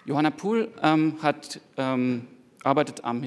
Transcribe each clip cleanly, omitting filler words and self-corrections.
Johanna Puhl arbeitet am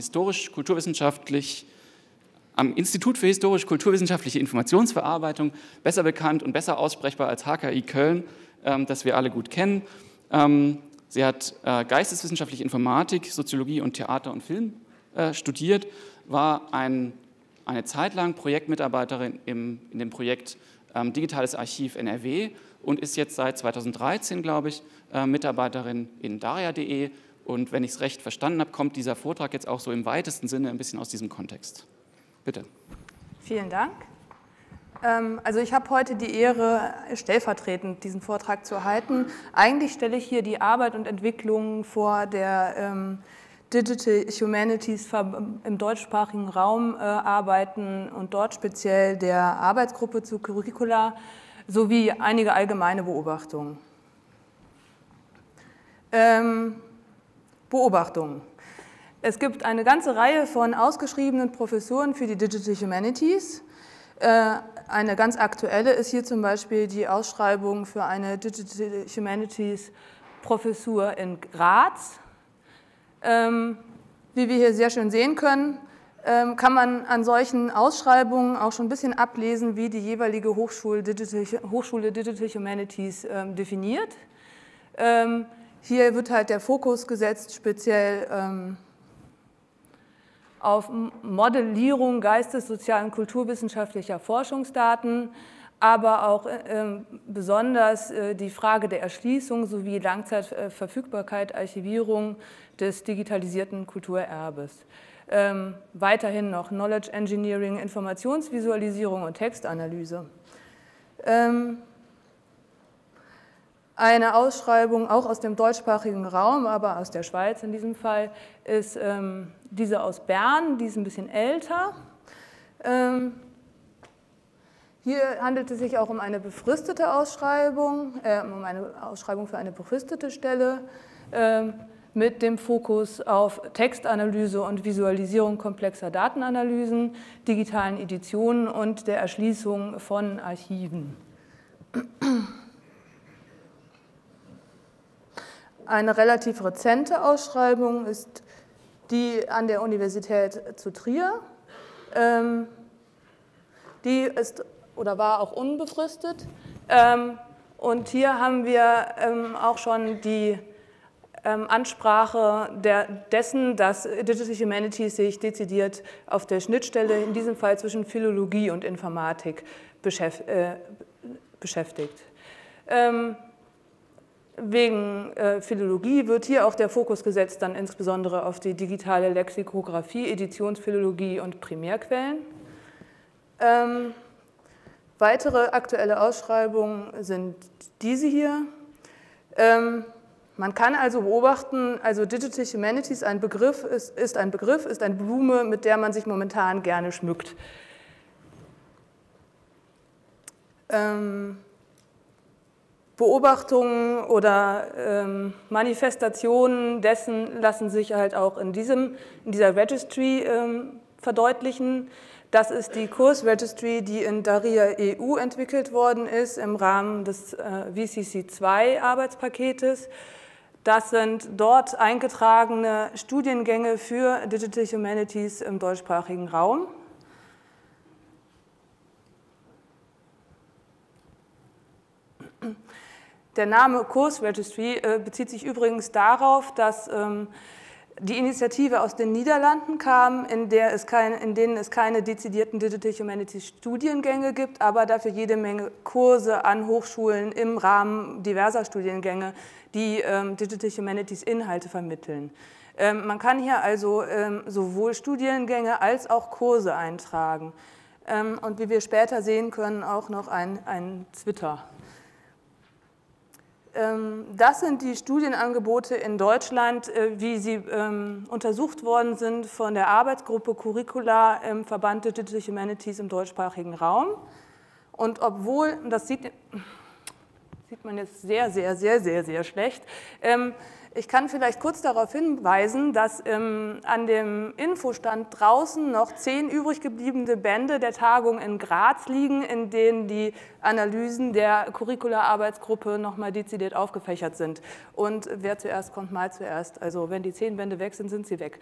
Institut für historisch-kulturwissenschaftliche Informationsverarbeitung, besser bekannt und besser aussprechbar als HKI Köln, das wir alle gut kennen. Sie hat geisteswissenschaftliche Informatik, Soziologie und Theater und Film studiert, war eine Zeit lang Projektmitarbeiterin in dem Projekt Digitales Archiv NRW und ist jetzt seit 2013, glaube ich, Mitarbeiterin in daria.de. Und wenn ich es recht verstanden habe, kommt dieser Vortrag jetzt auch so im weitesten Sinne ein bisschen aus diesem Kontext. Bitte. Vielen Dank. Also ich habe heute die Ehre, stellvertretend diesen Vortrag zu halten. Eigentlich stelle ich hier die Arbeit und Entwicklung vor der Digital Humanities im deutschsprachigen Raum arbeiten und dort speziell der Arbeitsgruppe zu Curricula sowie einige allgemeine Beobachtungen. Beobachtungen. Es gibt eine ganze Reihe von ausgeschriebenen Professuren für die Digital Humanities. Eine ganz aktuelle ist hier zum Beispiel die Ausschreibung für eine Digital Humanities Professur in Graz. Wie wir hier sehr schön sehen können, kann man an solchen Ausschreibungen auch schon ein bisschen ablesen, wie die jeweilige Hochschule Digital Humanities definiert. Hier wird halt der Fokus gesetzt speziell auf Modellierung geistes-, sozial- und kulturwissenschaftlicher Forschungsdaten, aber auch besonders die Frage der Erschließung sowie Langzeitverfügbarkeit, Archivierung des digitalisierten Kulturerbes. Weiterhin noch Knowledge Engineering, Informationsvisualisierung und Textanalyse. Eine Ausschreibung auch aus dem deutschsprachigen Raum, aber aus der Schweiz in diesem Fall, ist diese aus Bern, die ist ein bisschen älter. Hier handelt es sich auch um eine befristete Ausschreibung, um eine Ausschreibung für eine befristete Stelle mit dem Fokus auf Textanalyse und Visualisierung komplexer Datenanalysen, digitalen Editionen und der Erschließung von Archiven. Eine relativ rezente Ausschreibung ist die an der Universität zu Trier. Die ist oder war auch unbefristet. Und hier haben wir auch schon die Ansprache dessen, dass Digital Humanities sich dezidiert auf der Schnittstelle, in diesem Fall zwischen Philologie und Informatik, beschäftigt. Wegen Philologie wird hier auch der Fokus gesetzt, dann insbesondere auf die digitale Lexikographie, Editionsphilologie und Primärquellen. Weitere aktuelle Ausschreibungen sind diese hier. Man kann also beobachten, also Digital Humanities ist eine Blume, mit der man sich momentan gerne schmückt. Beobachtungen oder Manifestationen dessen lassen sich halt auch in dieser Registry verdeutlichen. Das ist die Kursregistry, die in Daria EU entwickelt worden ist im Rahmen des VCC2-Arbeitspaketes. Das sind dort eingetragene Studiengänge für Digital Humanities im deutschsprachigen Raum. Der Name Kursregistry bezieht sich übrigens darauf, dass die Initiative aus den Niederlanden kam, in denen es keine dezidierten Digital Humanities Studiengänge gibt, aber dafür jede Menge Kurse an Hochschulen im Rahmen diverser Studiengänge, die Digital Humanities Inhalte vermitteln. Man kann hier also sowohl Studiengänge als auch Kurse eintragen und wie wir später sehen können, auch noch ein Twitter. Das sind die Studienangebote in Deutschland, wie sie untersucht worden sind von der Arbeitsgruppe Curricula im Verband Digital Humanities im deutschsprachigen Raum. Und obwohl, das sieht man jetzt sehr schlecht, Ich kann vielleicht kurz darauf hinweisen, dass an dem Infostand draußen noch 10 übrig gebliebene Bände der Tagung in Graz liegen, in denen die Analysen der Curricula-Arbeitsgruppe nochmal dezidiert aufgefächert sind. Und wer zuerst kommt, mal zuerst. Also wenn die 10 Bände weg sind, sind sie weg.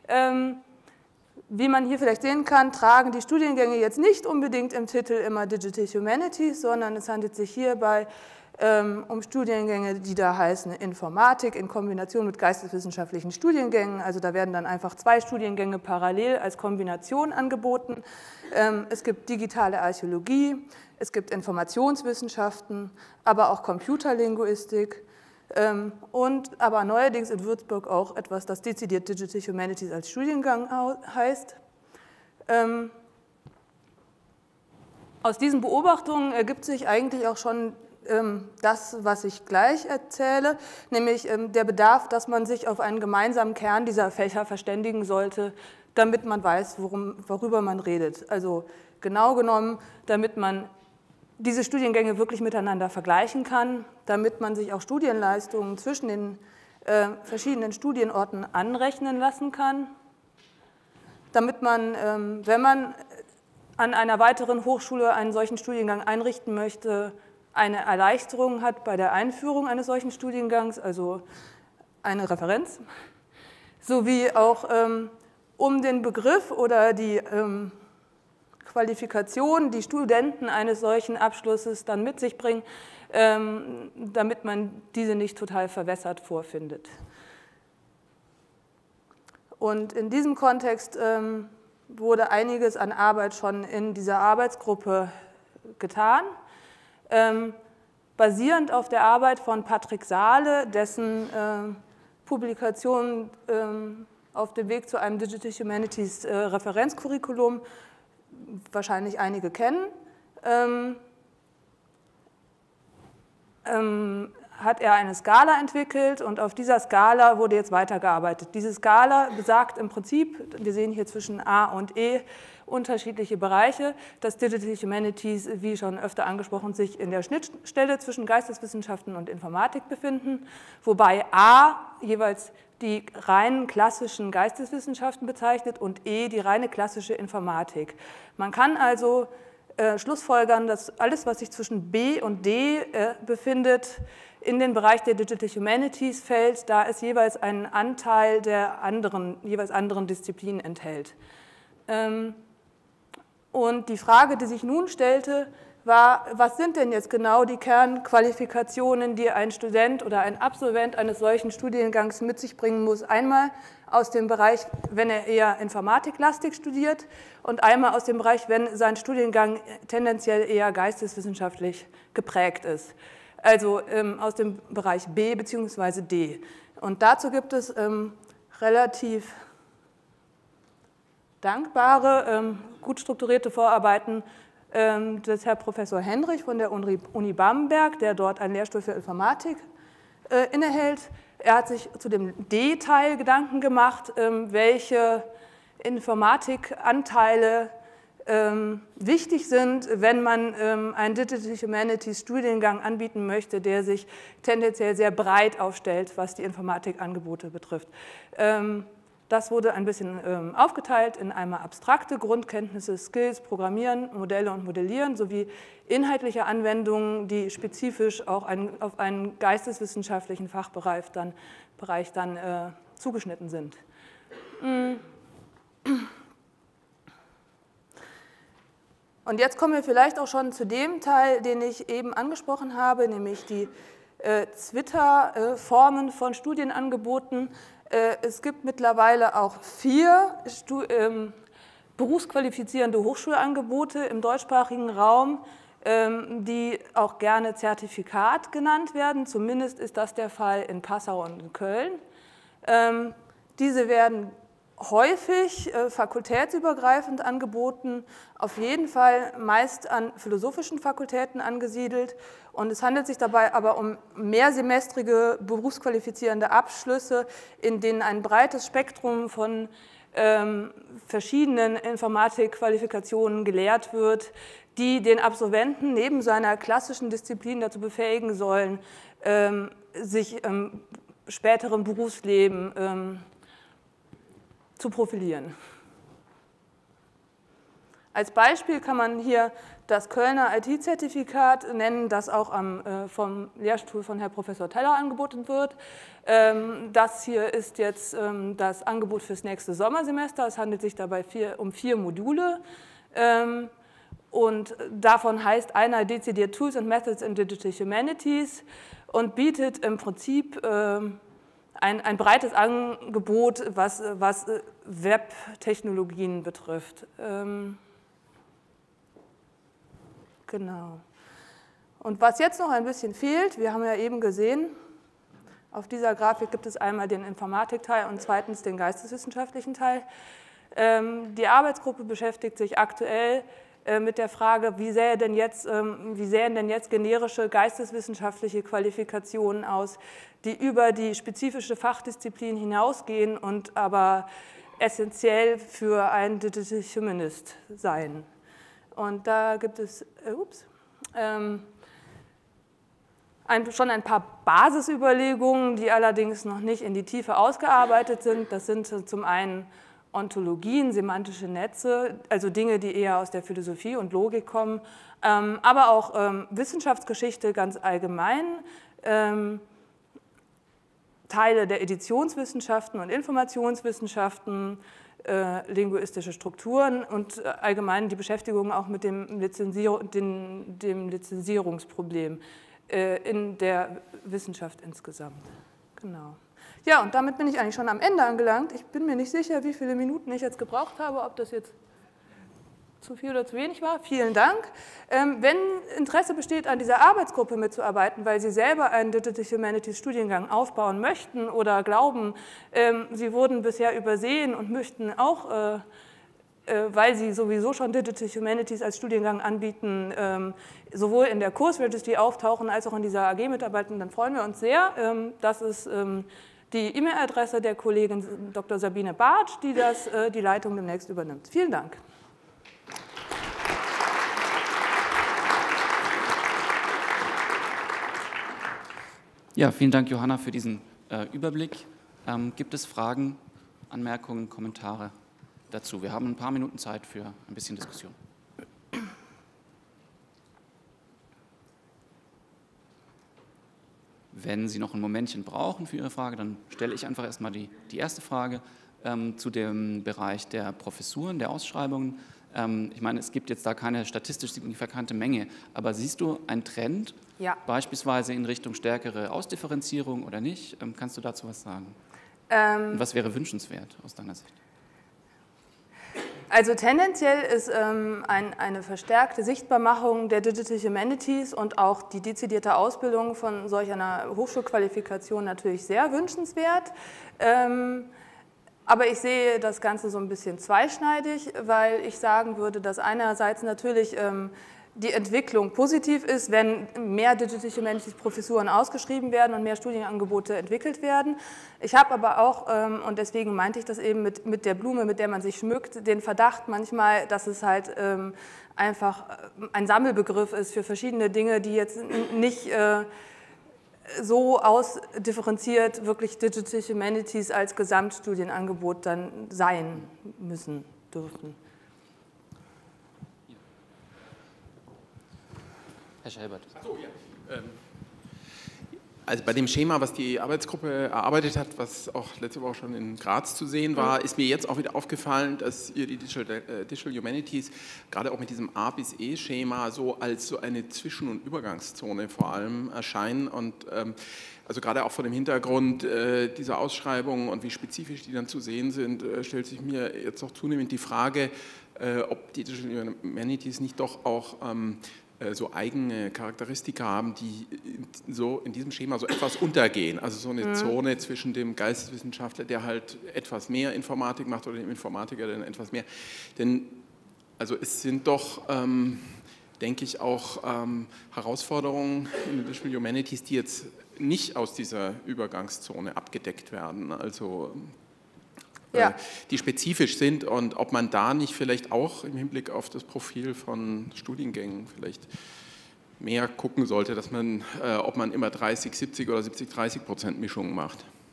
Wie man hier vielleicht sehen kann, tragen die Studiengänge jetzt nicht unbedingt im Titel immer Digital Humanities, sondern es handelt sich hierbei um Studiengänge, die da heißen Informatik in Kombination mit geisteswissenschaftlichen Studiengängen. Also da werden dann einfach 2 Studiengänge parallel als Kombination angeboten. Es gibt digitale Archäologie, es gibt Informationswissenschaften, aber auch Computerlinguistik und aber neuerdings in Würzburg auch etwas, das dezidiert Digital Humanities als Studiengang heißt. Aus diesen Beobachtungen ergibt sich eigentlich auch schon das, was ich gleich erzähle, nämlich der Bedarf, dass man sich auf einen gemeinsamen Kern dieser Fächer verständigen sollte, damit man weiß, worüber man redet. Also genau genommen, damit man diese Studiengänge wirklich miteinander vergleichen kann, damit man sich auch Studienleistungen zwischen den verschiedenen Studienorten anrechnen lassen kann, damit man, wenn man an einer weiteren Hochschule einen solchen Studiengang einrichten möchte, eine Erleichterung hat bei der Einführung eines solchen Studiengangs, also eine Referenz, sowie auch um den Begriff oder die Qualifikation, die Studenten eines solchen Abschlusses dann mit sich bringen, damit man diese nicht total verwässert vorfindet. Und in diesem Kontext wurde einiges an Arbeit schon in dieser Arbeitsgruppe getan. Basierend auf der Arbeit von Patrick Sahle, dessen Publikation auf dem Weg zu einem Digital Humanities Referenzcurriculum wahrscheinlich einige kennen, hat er eine Skala entwickelt und auf dieser Skala wurde jetzt weitergearbeitet. Diese Skala besagt im Prinzip, wir sehen hier zwischen A und E unterschiedliche Bereiche, dass Digital Humanities, wie schon öfter angesprochen, sich in der Schnittstelle zwischen Geisteswissenschaften und Informatik befinden, wobei A jeweils die reinen klassischen Geisteswissenschaften bezeichnet und E die reine klassische Informatik. Man kann also schlussfolgern, dass alles, was sich zwischen B und D befindet, in den Bereich der Digital Humanities fällt, da es jeweils einen Anteil der jeweils anderen Disziplinen enthält. Und die Frage, die sich nun stellte, war, was sind denn jetzt genau die Kernqualifikationen, die ein Student oder ein Absolvent eines solchen Studiengangs mit sich bringen muss? Einmal aus dem Bereich, wenn er eher informatiklastig studiert, und einmal aus dem Bereich, wenn sein Studiengang tendenziell eher geisteswissenschaftlich geprägt ist. Also aus dem Bereich B bzw. D. Und dazu gibt es relativ dankbare, gut strukturierte Vorarbeiten des Herrn Professor Hendrich von der Uni Bamberg, der dort einen Lehrstuhl für Informatik innehält. Er hat sich zu dem D-Teil Gedanken gemacht, welche Informatikanteile wichtig sind, wenn man einen Digital Humanities Studiengang anbieten möchte, der sich tendenziell sehr breit aufstellt, was die Informatikangebote betrifft. Das wurde ein bisschen aufgeteilt in einmal abstrakte Grundkenntnisse, Skills, Programmieren, Modelle und Modellieren sowie inhaltliche Anwendungen, die spezifisch auch auf einen geisteswissenschaftlichen Fachbereich dann zugeschnitten sind. Und jetzt kommen wir vielleicht auch schon zu dem Teil, den ich eben angesprochen habe, nämlich die Twitter-Formen von Studienangeboten. Es gibt mittlerweile auch 4 berufsqualifizierende Hochschulangebote im deutschsprachigen Raum, die auch gerne Zertifikat genannt werden. Zumindest ist das der Fall in Passau und in Köln. Diese werden häufig fakultätsübergreifend angeboten, auf jeden Fall meist an philosophischen Fakultäten angesiedelt. Und es handelt sich dabei aber um mehrsemestrige berufsqualifizierende Abschlüsse, in denen ein breites Spektrum von verschiedenen Informatikqualifikationen gelehrt wird, die den Absolventen neben seiner klassischen Disziplin dazu befähigen sollen, sich späteren Berufsleben zu profilieren. Als Beispiel kann man hier das Kölner IT-Zertifikat nennen, das auch vom Lehrstuhl von Herrn Professor Teller angeboten wird. Das hier ist jetzt das Angebot fürs nächste Sommersemester. Es handelt sich dabei um 4 Module. Und davon heißt einer dezidiert Tools and Methods in Digital Humanities und bietet im Prinzip ein breites Angebot, was Web-Technologien betrifft. Genau. Und was jetzt noch ein bisschen fehlt, wir haben ja eben gesehen, auf dieser Grafik gibt es einmal den Informatikteil und zweitens den geisteswissenschaftlichen Teil. Die Arbeitsgruppe beschäftigt sich aktuell mit der Frage, wie sähen denn jetzt generische geisteswissenschaftliche Qualifikationen aus, die über die spezifische Fachdisziplin hinausgehen und aber essentiell für einen Digital Humanist seien. Und da gibt es schon ein paar Basisüberlegungen, die allerdings noch nicht in die Tiefe ausgearbeitet sind. Das sind zum einen Ontologien, semantische Netze, also Dinge, die eher aus der Philosophie und Logik kommen, aber auch Wissenschaftsgeschichte ganz allgemein, Teile der Editionswissenschaften und Informationswissenschaften, linguistische Strukturen und allgemein die Beschäftigung auch mit dem Lizenzierungsproblem in der Wissenschaft insgesamt. Genau. Ja, und damit bin ich eigentlich schon am Ende angelangt. Ich bin mir nicht sicher, wie viele Minuten ich jetzt gebraucht habe, ob das jetzt zu viel oder zu wenig war. Vielen Dank. Wenn Interesse besteht, an dieser Arbeitsgruppe mitzuarbeiten, weil Sie selber einen Digital Humanities Studiengang aufbauen möchten oder glauben, Sie wurden bisher übersehen und möchten auch, weil Sie sowieso schon Digital Humanities als Studiengang anbieten, sowohl in der Kursregistry auftauchen als auch in dieser AG mitarbeiten, dann freuen wir uns sehr. Das ist die E-Mail-Adresse der Kollegin Dr. Sabine Bartsch, die die Leitung demnächst übernimmt. Vielen Dank. Ja, vielen Dank, Johanna, für diesen Überblick. Gibt es Fragen, Anmerkungen, Kommentare dazu? Wir haben ein paar Minuten Zeit für ein bisschen Diskussion. Wenn Sie noch ein Momentchen brauchen für Ihre Frage, dann stelle ich einfach erstmal die erste Frage zu dem Bereich der Professuren, der Ausschreibungen. Ich meine, es gibt jetzt da keine statistisch signifikante Menge, aber siehst du einen Trend, beispielsweise in Richtung stärkere Ausdifferenzierung oder nicht? Kannst du dazu was sagen? Und was wäre wünschenswert aus deiner Sicht? Also tendenziell ist eine verstärkte Sichtbarmachung der Digital Humanities und auch die dezidierte Ausbildung von solch einer Hochschulqualifikation natürlich sehr wünschenswert. Aber ich sehe das Ganze so ein bisschen zweischneidig, weil ich sagen würde, dass einerseits natürlich die Entwicklung positiv ist, wenn mehr Digital Humanities Professuren ausgeschrieben werden und mehr Studienangebote entwickelt werden. Ich habe aber auch, und deswegen meinte ich das eben mit der Blume, mit der man sich schmückt, den Verdacht manchmal, dass es halt einfach ein Sammelbegriff ist für verschiedene Dinge, die jetzt nicht so ausdifferenziert wirklich Digital Humanities als Gesamtstudienangebot dann sein müssen, dürfen. Herr Schelbert. Ach so, ja. Also bei dem Schema, was die Arbeitsgruppe erarbeitet hat, was auch letzte Woche schon in Graz zu sehen war, ist mir jetzt auch wieder aufgefallen, dass ihr die Digital Humanities gerade auch mit diesem A bis E-Schema so als so eine Zwischen- und Übergangszone vor allem erscheinen und also gerade auch vor dem Hintergrund dieser Ausschreibungen und wie spezifisch die dann zu sehen sind, stellt sich mir jetzt auch zunehmend die Frage, ob die Digital Humanities nicht doch auch so eigene Charakteristika haben, die so in diesem Schema so etwas untergehen. Also so eine Zone zwischen dem Geisteswissenschaftler, der halt etwas mehr Informatik macht, oder dem Informatiker, der etwas mehr. Denn also es sind doch, denke ich, auch Herausforderungen in den Digital Humanities, die jetzt nicht aus dieser Übergangszone abgedeckt werden. Also die spezifisch sind und ob man da nicht vielleicht auch im Hinblick auf das Profil von Studiengängen vielleicht mehr gucken sollte, dass man, ob man immer 30-70 oder 70-30% Mischungen macht.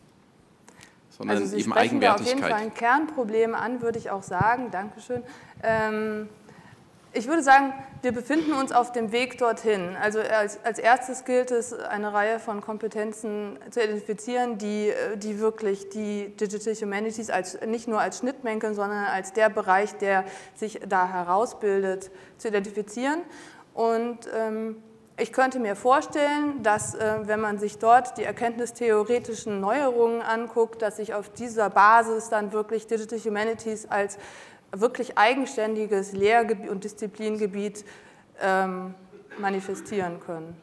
sondern also Sie eben sprechen da auf Eigenwertigkeit. jeden Fall ein Kernproblem an, würde ich auch sagen. Dankeschön. Ich würde sagen, wir befinden uns auf dem Weg dorthin. Also als erstes gilt es, eine Reihe von Kompetenzen zu identifizieren, die wirklich die Digital Humanities nicht nur als Schnittmengen, sondern als der Bereich, der sich da herausbildet, zu identifizieren. Und ich könnte mir vorstellen, dass, wenn man sich dort die erkenntnistheoretischen Neuerungen anguckt, dass sich auf dieser Basis dann wirklich Digital Humanities als wirklich eigenständiges Lehrgebiet und Disziplingebiet manifestieren können.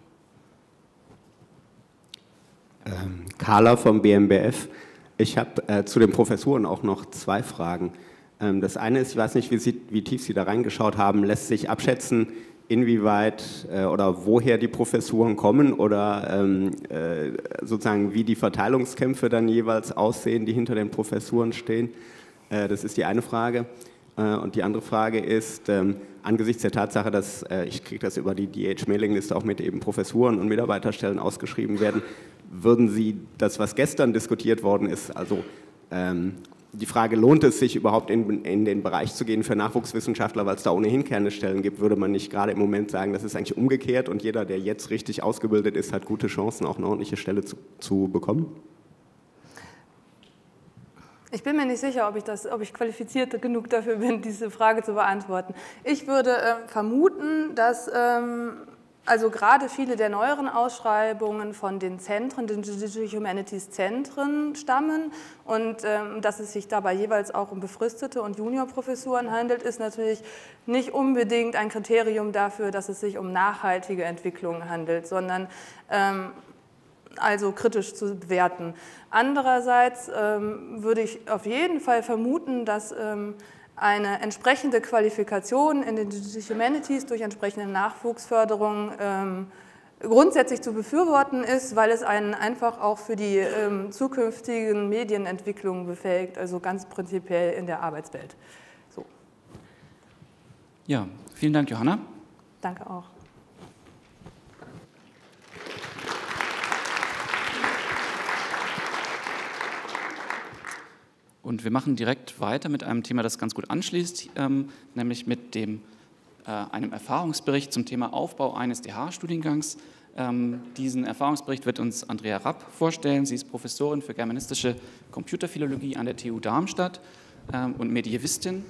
Carla vom BMBF. Ich habe zu den Professuren auch noch 2 Fragen. Das eine ist, ich weiß nicht, wie tief Sie da reingeschaut haben, lässt sich abschätzen, inwieweit oder woher die Professuren kommen oder sozusagen wie die Verteilungskämpfe dann jeweils aussehen, die hinter den Professuren stehen. Das ist die eine Frage. Und die andere Frage ist, angesichts der Tatsache, dass, ich kriege das über die DH-Mailingliste auch mit eben Professuren und Mitarbeiterstellen ausgeschrieben werden, würden Sie das, was gestern diskutiert worden ist, also die Frage, lohnt es sich überhaupt in den Bereich zu gehen für Nachwuchswissenschaftler, weil es da ohnehin keine Stellen gibt, würde man nicht gerade im Moment sagen, das ist eigentlich umgekehrt und jeder, der jetzt richtig ausgebildet ist, hat gute Chancen, auch eine ordentliche Stelle zu bekommen? Ich bin mir nicht sicher, ob ich qualifiziert genug dafür bin, diese Frage zu beantworten. Ich würde vermuten, dass also gerade viele der neueren Ausschreibungen von den Zentren, den Digital Humanities Zentren stammen und dass es sich dabei jeweils auch um befristete und Juniorprofessuren handelt, ist natürlich nicht unbedingt ein Kriterium dafür, dass es sich um nachhaltige Entwicklung handelt, sondern also kritisch zu bewerten. Andererseits würde ich auf jeden Fall vermuten, dass eine entsprechende Qualifikation in den Digital Humanities durch entsprechende Nachwuchsförderung grundsätzlich zu befürworten ist, weil es einen einfach auch für die zukünftigen Medienentwicklungen befähigt, also ganz prinzipiell in der Arbeitswelt. So. Ja, vielen Dank, Johanna. Danke auch. Und wir machen direkt weiter mit einem Thema, das ganz gut anschließt, nämlich mit einem Erfahrungsbericht zum Thema Aufbau eines DH-Studiengangs. Diesen Erfahrungsbericht wird uns Andrea Rapp vorstellen. Sie ist Professorin für germanistische Computerphilologie an der TU Darmstadt und Medievistin.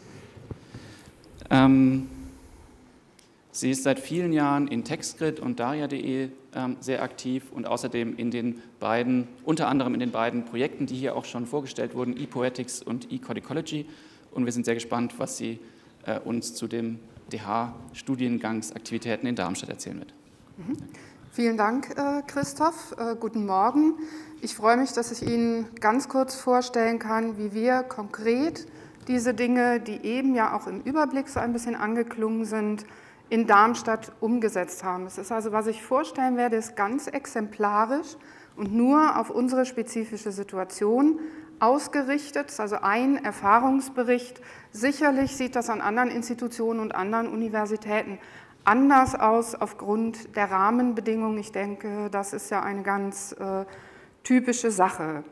Sie ist seit vielen Jahren in TextGrid und Daria.de sehr aktiv und außerdem unter anderem in den beiden Projekten, die hier auch schon vorgestellt wurden, ePoetics und eCodicology. Und wir sind sehr gespannt, was sie uns zu den DH-Studiengangsaktivitäten in Darmstadt erzählen wird. Vielen Dank, Christoph. Guten Morgen. Ich freue mich, dass ich Ihnen ganz kurz vorstellen kann, wie wir konkret diese Dinge, die eben ja auch im Überblick so ein bisschen angeklungen sind, in Darmstadt umgesetzt haben. Es ist also, was ich vorstellen werde, ist ganz exemplarisch und nur auf unsere spezifische Situation ausgerichtet. Es ist also ein Erfahrungsbericht. Sicherlich sieht das an anderen Institutionen und anderen Universitäten anders aus aufgrund der Rahmenbedingungen. Ich denke, das ist ja eine ganz typische Sache.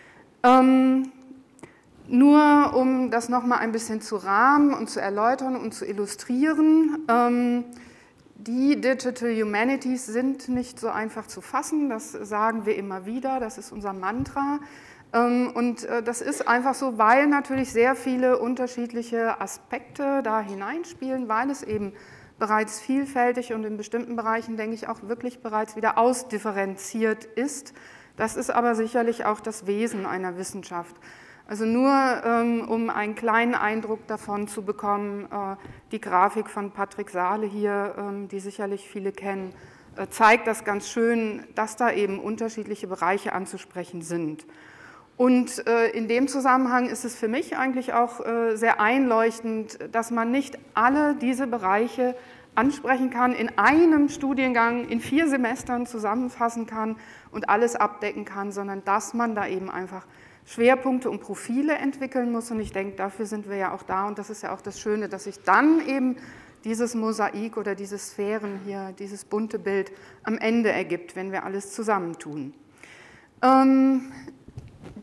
Nur um das nochmal ein bisschen zu rahmen und zu erläutern und zu illustrieren, die Digital Humanities sind nicht so einfach zu fassen, das sagen wir immer wieder, das ist unser Mantra. Und das ist einfach so, weil natürlich sehr viele unterschiedliche Aspekte da hineinspielen, weil es eben bereits vielfältig und in bestimmten Bereichen, denke ich, auch wirklich bereits wieder ausdifferenziert ist. Das ist aber sicherlich auch das Wesen einer Wissenschaft. Also nur, um einen kleinen Eindruck davon zu bekommen, die Grafik von Patrick Sahle hier, die sicherlich viele kennen, zeigt das ganz schön, dass da eben unterschiedliche Bereiche anzusprechen sind. Und in dem Zusammenhang ist es für mich eigentlich auch sehr einleuchtend, dass man nicht alle diese Bereiche ansprechen kann, in einem Studiengang in 4 Semestern zusammenfassen kann und alles abdecken kann, sondern dass man da eben einfach Schwerpunkte und Profile entwickeln muss. Und ich denke, dafür sind wir ja auch da. Und das ist ja auch das Schöne, dass sich dann eben dieses Mosaik oder diese Sphären hier, dieses bunte Bild am Ende ergibt, wenn wir alles zusammentun.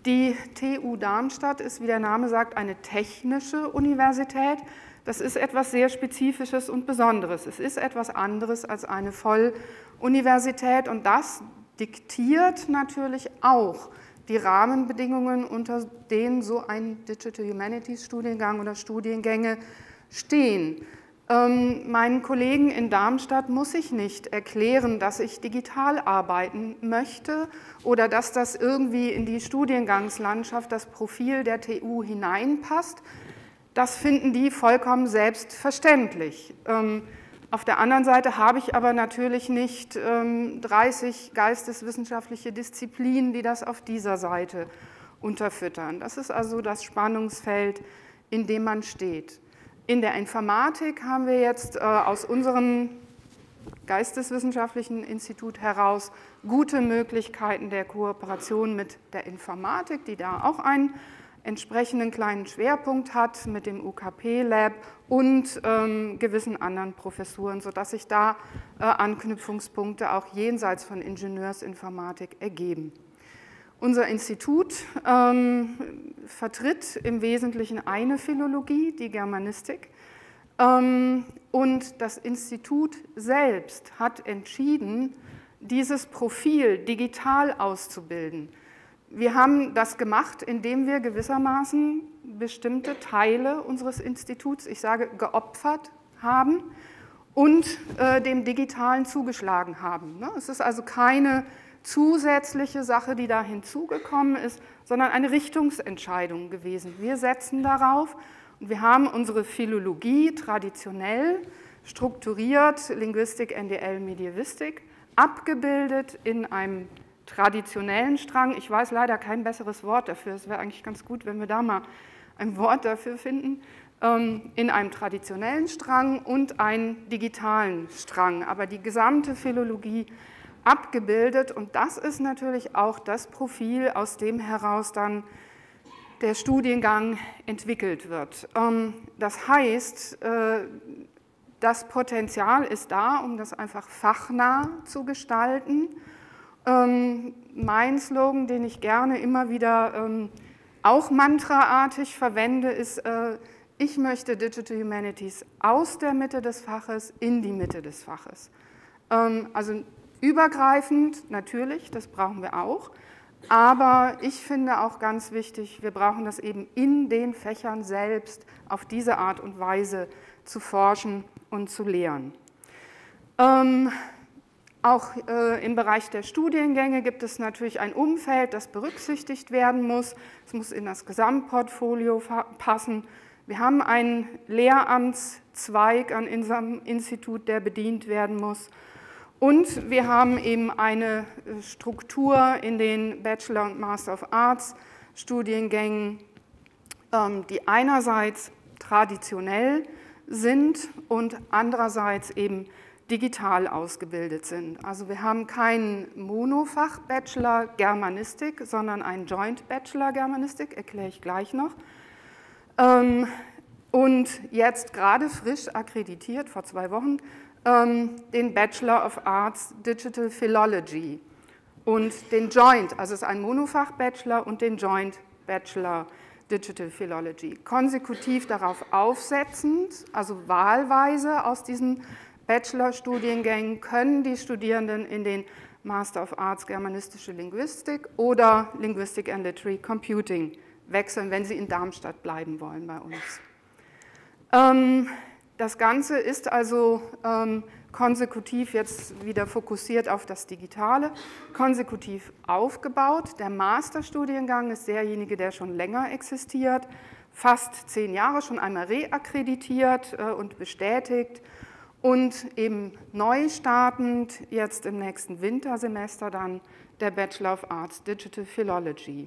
Die TU Darmstadt ist, wie der Name sagt, eine technische Universität. Das ist etwas sehr Spezifisches und Besonderes. Es ist etwas anderes als eine Volluniversität und das diktiert natürlich auch die Rahmenbedingungen, unter denen so ein Digital Humanities Studiengang oder Studiengänge stehen. Meinen Kollegen in Darmstadt muss ich nicht erklären, dass ich digital arbeiten möchte oder dass das irgendwie in die Studiengangslandschaft, das Profil der TU hineinpasst. Das finden die vollkommen selbstverständlich. Auf der anderen Seite habe ich aber natürlich nicht 30 geisteswissenschaftliche Disziplinen, die das auf dieser Seite unterfüttern. Das ist also das Spannungsfeld, in dem man steht. In der Informatik haben wir jetzt aus unserem Geisteswissenschaftlichen Institut heraus gute Möglichkeiten der Kooperation mit der Informatik, die da auch einen entsprechenden kleinen Schwerpunkt hat mit dem UKP-Lab und gewissen anderen Professuren, sodass sich da Anknüpfungspunkte auch jenseits von Ingenieursinformatik ergeben. Unser Institut vertritt im Wesentlichen eine Philologie, die Germanistik, und das Institut selbst hat entschieden, dieses Profil digital auszubilden. Wir haben das gemacht, indem wir gewissermaßen bestimmte Teile unseres Instituts, ich sage geopfert haben und dem Digitalen zugeschlagen haben. Es ist also keine zusätzliche Sache, die da hinzugekommen ist, sondern eine Richtungsentscheidung gewesen. Wir setzen darauf und wir haben unsere Philologie traditionell strukturiert, Linguistik, NDL, Medievistik, abgebildet in einem traditionellen Strang. Ich weiß leider kein besseres Wort dafür. Es wäre eigentlich ganz gut, wenn wir da mal ein Wort dafür finden. In einem traditionellen Strang und einen digitalen Strang. Aber die gesamte Philologie abgebildet und das ist natürlich auch das Profil, aus dem heraus dann der Studiengang entwickelt wird. Das heißt, das Potenzial ist da, um das einfach fachnah zu gestalten. Mein Slogan, den ich gerne immer wieder auch mantraartig verwende, ist, ich möchte Digital Humanities aus der Mitte des Faches in die Mitte des Faches. Also übergreifend, natürlich, das brauchen wir auch, aber ich finde auch ganz wichtig, wir brauchen das eben in den Fächern selbst auf diese Art und Weise zu forschen und zu lehren. Auch im Bereich der Studiengänge gibt es natürlich ein Umfeld, das berücksichtigt werden muss. Es muss in das Gesamtportfolio passen. Wir haben einen Lehramtszweig an unserem Institut, der bedient werden muss. Und wir haben eben eine Struktur in den Bachelor- und Master of Arts Studiengängen, die einerseits traditionell sind und andererseits eben digital ausgebildet sind. Also wir haben keinen Monofach-Bachelor Germanistik, sondern einen Joint-Bachelor Germanistik, erkläre ich gleich noch. Und jetzt gerade frisch akkreditiert, vor 2 Wochen, den Bachelor of Arts Digital Philology und den Joint, also es ist ein Monofach-Bachelor und den Joint Bachelor Digital Philology. Konsekutiv darauf aufsetzend, also wahlweise aus diesen Bachelor-Studiengängen können die Studierenden in den Master of Arts Germanistische Linguistik oder Linguistic and Literary Computing wechseln, wenn sie in Darmstadt bleiben wollen bei uns. Das Ganze ist also konsekutiv jetzt wieder fokussiert auf das Digitale, konsekutiv aufgebaut. Der Masterstudiengang ist derjenige, der schon länger existiert, fast 10 Jahre schon einmal reakkreditiert und bestätigt und eben neu startend, jetzt im nächsten Wintersemester dann der Bachelor of Arts Digital Philology.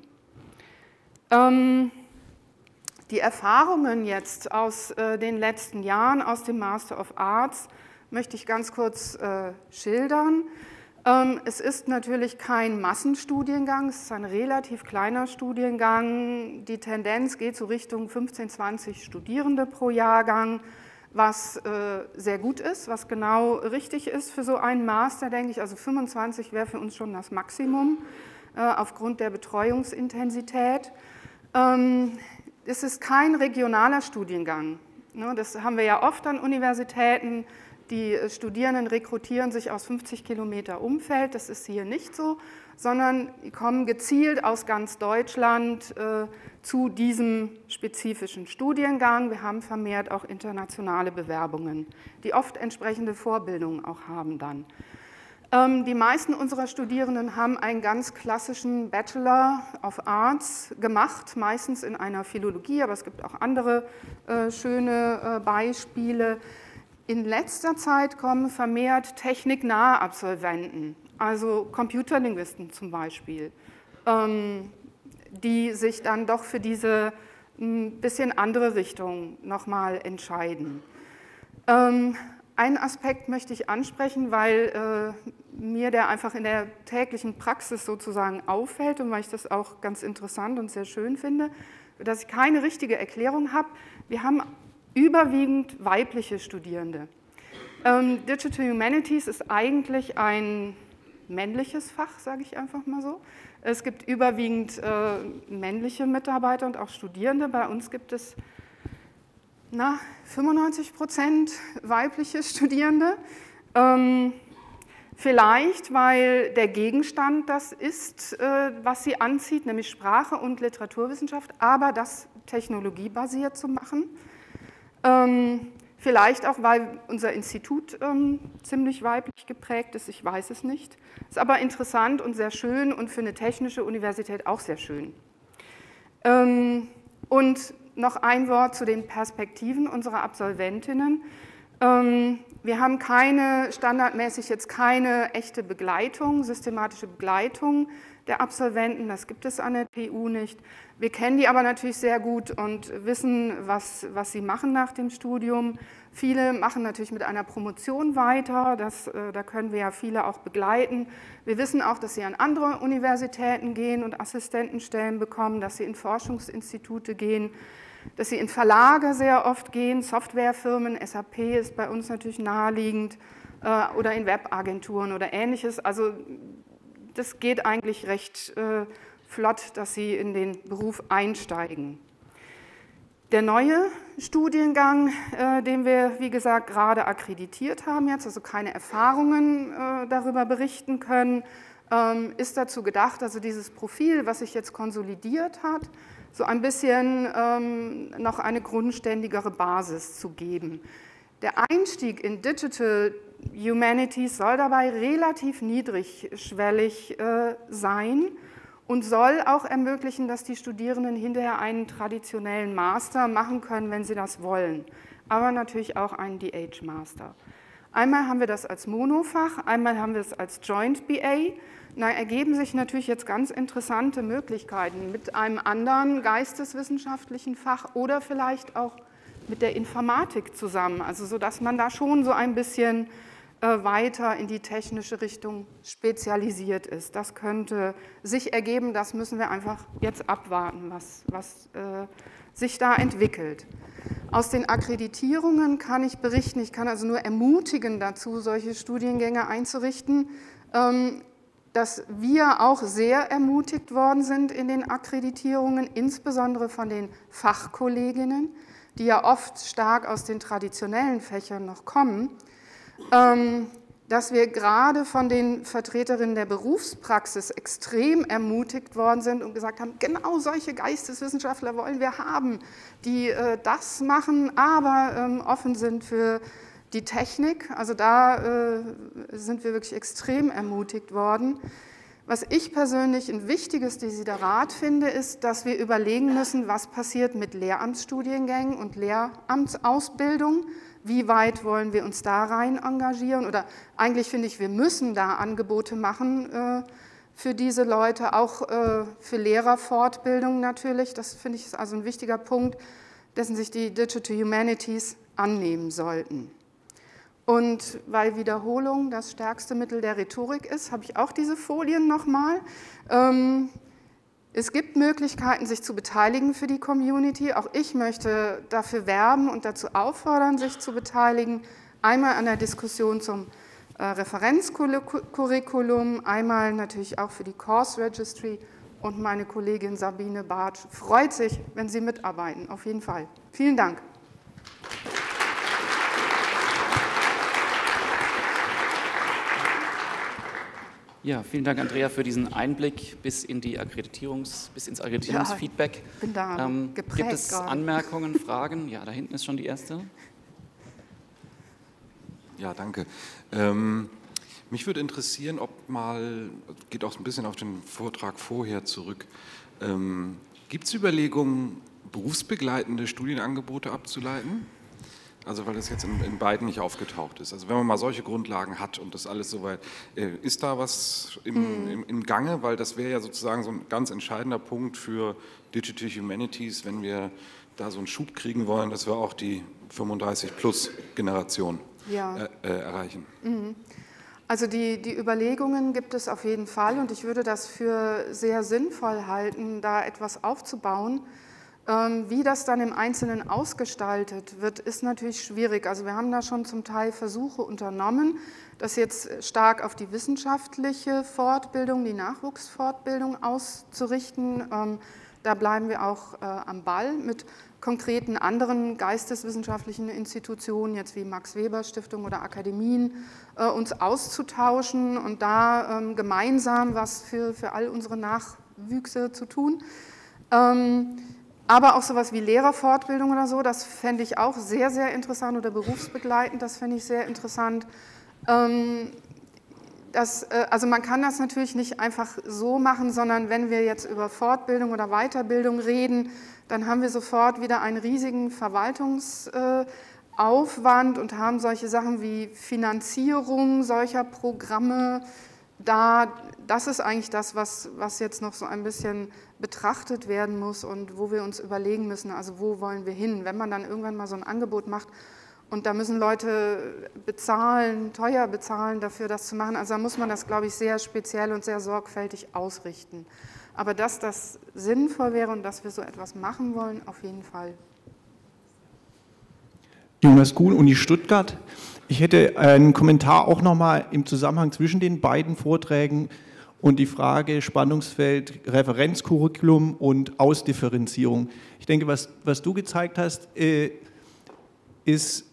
Die Erfahrungen jetzt aus den letzten Jahren aus dem Master of Arts möchte ich ganz kurz schildern. Es ist natürlich kein Massenstudiengang, es ist ein relativ kleiner Studiengang. Die Tendenz geht so Richtung 15, 20 Studierende pro Jahrgang, was sehr gut ist, was genau richtig ist für so einen Master, denke ich. Also 25 wäre für uns schon das Maximum. aufgrund der Betreuungsintensität. Es ist kein regionaler Studiengang. Das haben wir ja oft an Universitäten. Die Studierenden rekrutieren sich aus 50 Kilometer Umfeld. Das ist hier nicht so, sondern die kommen gezielt aus ganz Deutschland zu diesem spezifischen Studiengang. Wir haben vermehrt auch internationale Bewerbungen, die oft entsprechende Vorbildungen auch haben dann. Die meisten unserer Studierenden haben einen ganz klassischen Bachelor of Arts gemacht, meistens in einer Philologie, aber es gibt auch andere schöne Beispiele. In letzter Zeit kommen vermehrt techniknahe Absolventen, also Computerlinguisten zum Beispiel, die sich dann doch für diese ein bisschen andere Richtung nochmal entscheiden. Einen Aspekt möchte ich ansprechen, weil mir der einfach in der täglichen Praxis sozusagen auffällt und weil ich das auch ganz interessant und sehr schön finde, dass ich keine richtige Erklärung habe. Wir haben überwiegend weibliche Studierende. Digital Humanities ist eigentlich ein männliches Fach, sage ich einfach mal so. Es gibt überwiegend männliche Mitarbeiter und auch Studierende. Bei uns gibt es 95% weibliche Studierende. Vielleicht, weil der Gegenstand das ist, was sie anzieht, nämlich Sprache und Literaturwissenschaft, aber das technologiebasiert zu machen. Vielleicht auch, weil unser Institut ziemlich weiblich geprägt ist, ich weiß es nicht. Ist aber interessant und sehr schön und für eine technische Universität auch sehr schön. Und noch ein Wort zu den Perspektiven unserer Absolventinnen. Wir haben standardmäßig jetzt keine echte Begleitung, systematische Begleitung der Absolventen, das gibt es an der TU nicht. Wir kennen die aber natürlich sehr gut und wissen, was sie machen nach dem Studium. Viele machen natürlich mit einer Promotion weiter, da können wir ja viele auch begleiten. Wir wissen auch, dass sie an andere Universitäten gehen und Assistentenstellen bekommen, dass sie in Forschungsinstitute gehen, dass sie in Verlage sehr oft gehen, Softwarefirmen, SAP ist bei uns natürlich naheliegend, oder in Webagenturen oder Ähnliches. Also das geht eigentlich recht flott, dass sie in den Beruf einsteigen. Der neue Studiengang, den wir, wie gesagt, gerade akkreditiert haben jetzt, also keine Erfahrungen darüber berichten können, ist dazu gedacht, also dieses Profil, was sich jetzt konsolidiert hat, so ein bisschen noch eine grundständigere Basis zu geben. Der Einstieg in Digital Humanities soll dabei relativ niedrigschwellig sein und soll auch ermöglichen, dass die Studierenden hinterher einen traditionellen Master machen können, wenn sie das wollen, aber natürlich auch einen DH-Master. Einmal haben wir das als Monofach, einmal haben wir es als Joint BA. Da ergeben sich natürlich jetzt ganz interessante Möglichkeiten mit einem anderen geisteswissenschaftlichen Fach oder vielleicht auch mit der Informatik zusammen, also so, dass man da schon so ein bisschen weiter in die technische Richtung spezialisiert ist. Das könnte sich ergeben, das müssen wir einfach jetzt abwarten, was sich da entwickelt. Aus den Akkreditierungen kann ich berichten, ich kann also nur ermutigen dazu, solche Studiengänge einzurichten, dass wir auch sehr ermutigt worden sind in den Akkreditierungen, insbesondere von den Fachkolleginnen, die ja oft stark aus den traditionellen Fächern noch kommen, dass wir gerade von den Vertreterinnen der Berufspraxis extrem ermutigt worden sind und gesagt haben, genau solche Geisteswissenschaftler wollen wir haben, die das machen, aber offen sind für die Technik. Also da sind wir wirklich extrem ermutigt worden. Was ich persönlich ein wichtiges Desiderat finde, ist, dass wir überlegen müssen, was passiert mit Lehramtsstudiengängen und Lehramtsausbildung. Wie weit wollen wir uns da rein engagieren? Oder eigentlich finde ich, wir müssen da Angebote machen für diese Leute, auch für Lehrerfortbildung natürlich. Das finde ich ist also ein wichtiger Punkt, dessen sich die Digital Humanities annehmen sollten. Und weil Wiederholung das stärkste Mittel der Rhetorik ist, habe ich auch diese Folien nochmal. Es gibt Möglichkeiten, sich zu beteiligen für die Community. Auch ich möchte dafür werben und dazu auffordern, sich zu beteiligen. Einmal an der Diskussion zum Referenzcurriculum, einmal natürlich auch für die Course Registry, und meine Kollegin Sabine Bartsch freut sich, wenn Sie mitarbeiten, auf jeden Fall. Vielen Dank. Ja, vielen Dank, Andrea, für diesen Einblick bis ins Akkreditierungsfeedback. Ja, bin da geprägt gibt es gerade. Anmerkungen, Fragen? Ja, da hinten ist schon die erste. Ja, danke. Mich würde interessieren, ob mal, geht auch ein bisschen auf den Vortrag vorher zurück, gibt es Überlegungen, berufsbegleitende Studienangebote abzuleiten? Also weil das jetzt in beiden nicht aufgetaucht ist. Also wenn man mal solche Grundlagen hat und das alles soweit, ist da was im Gange? Weil das wäre ja sozusagen so ein ganz entscheidender Punkt für Digital Humanities, wenn wir da so einen Schub kriegen wollen, dass wir auch die 35-Plus-Generation erreichen. Also die Überlegungen gibt es auf jeden Fall und ich würde das für sehr sinnvoll halten, da etwas aufzubauen. Wie das dann im Einzelnen ausgestaltet wird, ist natürlich schwierig. Also wir haben da schon zum Teil Versuche unternommen, das jetzt stark auf die wissenschaftliche Fortbildung, die Nachwuchsfortbildung auszurichten. Da bleiben wir auch am Ball mit konkreten anderen geisteswissenschaftlichen Institutionen, jetzt wie Max-Weber-Stiftung oder Akademien, uns auszutauschen und da gemeinsam was für all unsere Nachwüchse zu tun. Aber auch sowas wie Lehrerfortbildung oder so, das fände ich auch sehr, sehr interessant, oder berufsbegleitend, das fände ich sehr interessant. Also man kann das natürlich nicht einfach so machen, sondern wenn wir jetzt über Fortbildung oder Weiterbildung reden, dann haben wir sofort wieder einen riesigen Verwaltungsaufwand und haben solche Sachen wie Finanzierung solcher Programme. Das ist eigentlich das, was jetzt noch so ein bisschen betrachtet werden muss und wo wir uns überlegen müssen, also wo wollen wir hin, wenn man dann irgendwann mal so ein Angebot macht und da müssen Leute teuer bezahlen dafür, das zu machen. Also da muss man das, glaube ich, sehr speziell und sehr sorgfältig ausrichten. Aber dass das sinnvoll wäre und dass wir so etwas machen wollen, auf jeden Fall. Junger School, Uni Stuttgart. Ich hätte einen Kommentar auch nochmal im Zusammenhang zwischen den beiden Vorträgen und die Frage Spannungsfeld Referenzcurriculum und Ausdifferenzierung. Ich denke, was du gezeigt hast, ist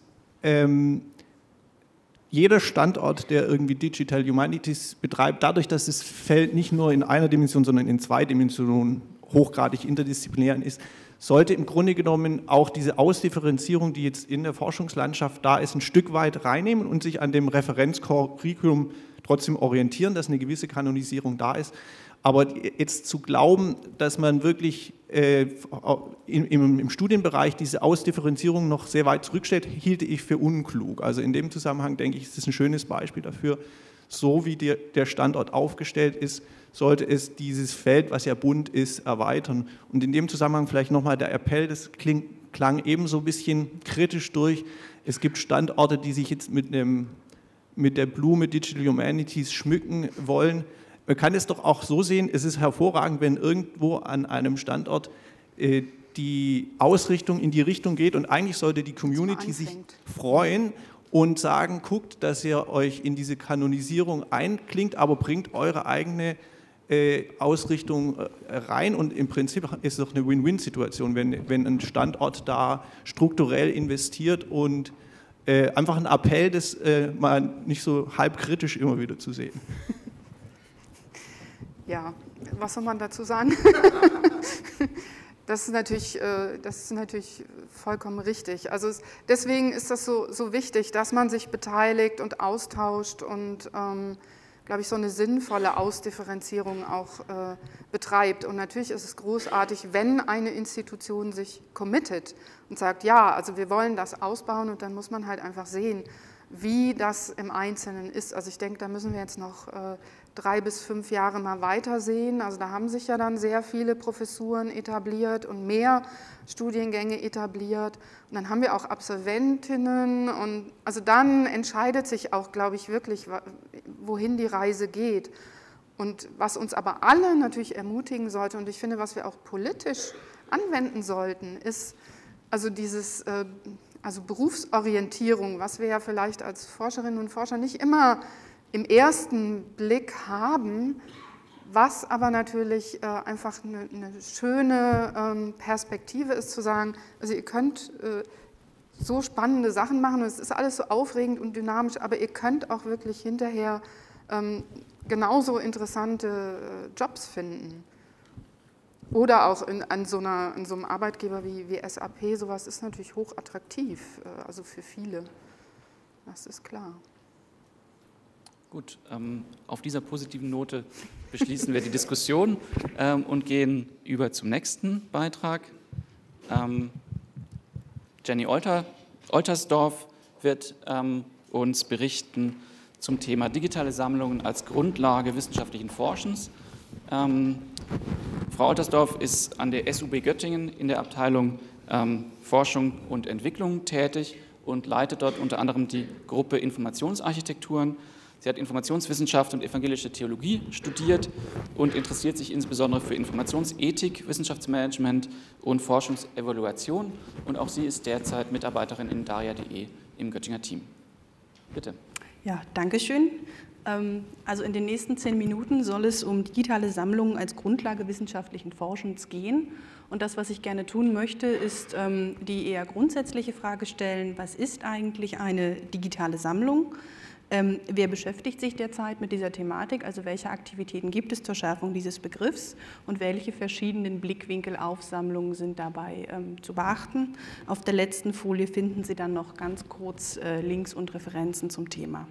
jeder Standort, der irgendwie Digital Humanities betreibt, dadurch, dass das Feld nicht nur in einer Dimension, sondern in zwei Dimensionen hochgradig interdisziplinär ist, sollte im Grunde genommen auch diese Ausdifferenzierung, die jetzt in der Forschungslandschaft da ist, ein Stück weit reinnehmen und sich an dem Referenzcurriculum trotzdem orientieren, dass eine gewisse Kanonisierung da ist. Aber jetzt zu glauben, dass man wirklich im Studienbereich diese Ausdifferenzierung noch sehr weit zurückstellt, hielte ich für unklug. Also in dem Zusammenhang denke ich, ist das ein schönes Beispiel dafür, so wie der Standort aufgestellt ist, sollte es dieses Feld, was ja bunt ist, erweitern. Und in dem Zusammenhang vielleicht nochmal der Appell, das klang eben so ein bisschen kritisch durch. Es gibt Standorte, die sich jetzt mit der Blume Digital Humanities schmücken wollen. Man kann es doch auch so sehen, es ist hervorragend, wenn irgendwo an einem Standort die Ausrichtung in die Richtung geht und eigentlich sollte die Community sich freuen und sagen, guckt, dass ihr euch in diese Kanonisierung einklingt, aber bringt eure eigene Ausrichtung rein und im Prinzip ist es doch eine Win-Win-Situation, wenn ein Standort da strukturell investiert und einfach ein Appell, das mal nicht so halb kritisch immer wieder zu sehen. Ja, was soll man dazu sagen? Das ist natürlich vollkommen richtig. Also deswegen ist das so wichtig, dass man sich beteiligt und austauscht und, glaube ich, so eine sinnvolle Ausdifferenzierung auch betreibt. Und natürlich ist es großartig, wenn eine Institution sich committet und sagt, ja, also wir wollen das ausbauen und dann muss man halt einfach sehen, wie das im Einzelnen ist. Also ich denke, da müssen wir jetzt noch 3 bis 5 Jahre mal weitersehen. Also da haben sich ja dann sehr viele Professuren etabliert und mehr Studiengänge etabliert. Und dann haben wir auch Absolventinnen und also dann entscheidet sich auch, glaube ich, wirklich, wohin die Reise geht. Und was uns aber alle natürlich ermutigen sollte und ich finde, was wir auch politisch anwenden sollten, ist also dieses also Berufsorientierung, was wir ja vielleicht als Forscherinnen und Forscher nicht immer im ersten Blick haben, was aber natürlich einfach eine schöne Perspektive ist, zu sagen, also ihr könnt so spannende Sachen machen und es ist alles so aufregend und dynamisch, aber ihr könnt auch wirklich hinterher genauso interessante Jobs finden. Oder auch an so einem Arbeitgeber wie SAP, sowas ist natürlich hochattraktiv, also für viele, das ist klar. Gut, auf dieser positiven Note beschließen wir die Diskussion und gehen über zum nächsten Beitrag. Jenny Oltersdorf wird uns berichten zum Thema digitale Sammlungen als Grundlage wissenschaftlichen Forschens. Frau Oltersdorf ist an der SUB Göttingen in der Abteilung Forschung und Entwicklung tätig und leitet dort unter anderem die Gruppe Informationsarchitekturen. Sie hat Informationswissenschaft und evangelische Theologie studiert und interessiert sich insbesondere für Informationsethik, Wissenschaftsmanagement und Forschungsevaluation. Und auch sie ist derzeit Mitarbeiterin in daria.de im Göttinger Team. Bitte. Ja, danke schön. Also in den nächsten 10 Minuten soll es um digitale Sammlungen als Grundlage wissenschaftlichen Forschens gehen. Und das, was ich gerne tun möchte, ist die eher grundsätzliche Frage stellen, was ist eigentlich eine digitale Sammlung? Wer beschäftigt sich derzeit mit dieser Thematik, also welche Aktivitäten gibt es zur Schärfung dieses Begriffs und welche verschiedenen Blickwinkel auf Sammlungen sind dabei zu beachten? Auf der letzten Folie finden Sie dann noch ganz kurz Links und Referenzen zum Thema.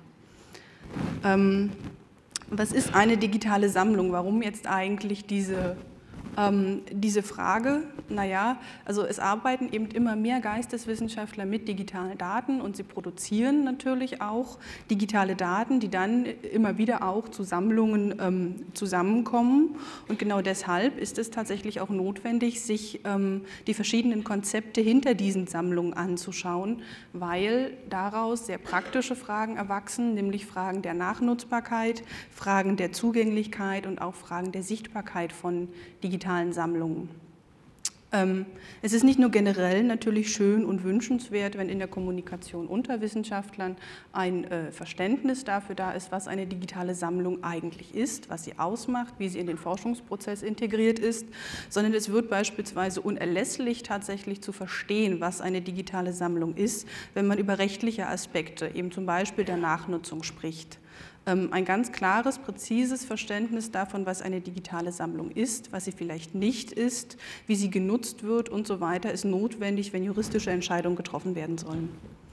Was ist eine digitale Sammlung? Warum jetzt eigentlich diese Frage? Naja, also es arbeiten eben immer mehr Geisteswissenschaftler mit digitalen Daten und sie produzieren natürlich auch digitale Daten, die dann immer wieder auch zu Sammlungen zusammenkommen. Und genau deshalb ist es tatsächlich auch notwendig, sich die verschiedenen Konzepte hinter diesen Sammlungen anzuschauen, weil daraus sehr praktische Fragen erwachsen, nämlich Fragen der Nachnutzbarkeit, Fragen der Zugänglichkeit und auch Fragen der Sichtbarkeit von digitalen Sammlungen. Es ist nicht nur generell natürlich schön und wünschenswert, wenn in der Kommunikation unter Wissenschaftlern ein Verständnis dafür da ist, was eine digitale Sammlung eigentlich ist, was sie ausmacht, wie sie in den Forschungsprozess integriert ist, sondern es wird beispielsweise unerlässlich tatsächlich zu verstehen, was eine digitale Sammlung ist, wenn man über rechtliche Aspekte, eben zum Beispiel der Nachnutzung spricht. Ein ganz klares, präzises Verständnis davon, was eine digitale Sammlung ist, was sie vielleicht nicht ist, wie sie genutzt wird und so weiter, ist notwendig, wenn juristische Entscheidungen getroffen werden sollen.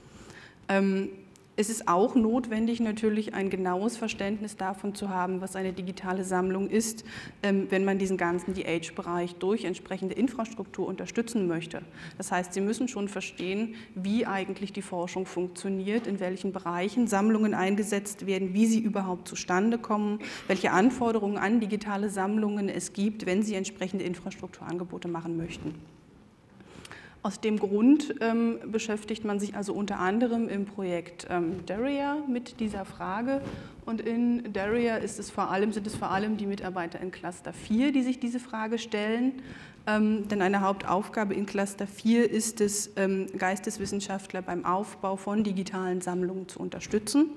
Es ist auch notwendig, natürlich ein genaues Verständnis davon zu haben, was eine digitale Sammlung ist, wenn man diesen ganzen DH-Bereich durch entsprechende Infrastruktur unterstützen möchte. Das heißt, Sie müssen schon verstehen, wie eigentlich die Forschung funktioniert, in welchen Bereichen Sammlungen eingesetzt werden, wie sie überhaupt zustande kommen, welche Anforderungen an digitale Sammlungen es gibt, wenn Sie entsprechende Infrastrukturangebote machen möchten. Aus dem Grund beschäftigt man sich also unter anderem im Projekt Daria mit dieser Frage und in Daria sind es vor allem die Mitarbeiter in Cluster 4, die sich diese Frage stellen, denn eine Hauptaufgabe in Cluster 4 ist es, Geisteswissenschaftler beim Aufbau von digitalen Sammlungen zu unterstützen.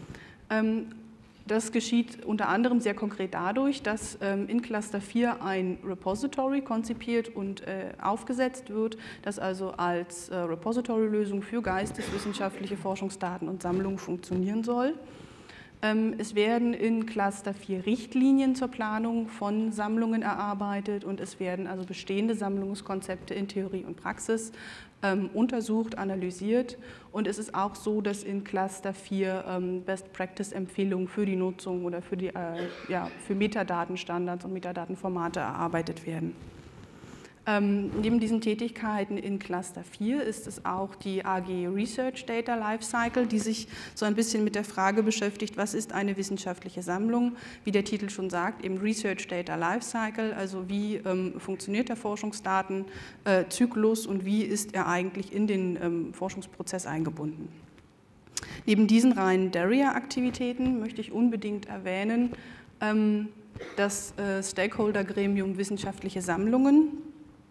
Das geschieht unter anderem sehr konkret dadurch, dass in Cluster 4 ein Repository konzipiert und aufgesetzt wird, das also als Repository-Lösung für geisteswissenschaftliche Forschungsdaten und Sammlungen funktionieren soll. Es werden in Cluster 4 Richtlinien zur Planung von Sammlungen erarbeitet und es werden also bestehende Sammlungskonzepte in Theorie und Praxis untersucht, analysiert und es ist auch so, dass in Cluster 4 Best-Practice-Empfehlungen für die Nutzung oder für Metadatenstandards und Metadatenformate erarbeitet werden. Neben diesen Tätigkeiten in Cluster 4 ist es auch die AG Research Data Lifecycle, die sich so ein bisschen mit der Frage beschäftigt, was ist eine wissenschaftliche Sammlung? Wie der Titel schon sagt, eben Research Data Lifecycle, also wie funktioniert der Forschungsdatenzyklus und wie ist er eigentlich in den Forschungsprozess eingebunden? Neben diesen reinen Daria-Aktivitäten möchte ich unbedingt erwähnen, das Stakeholder-Gremium Wissenschaftliche Sammlungen.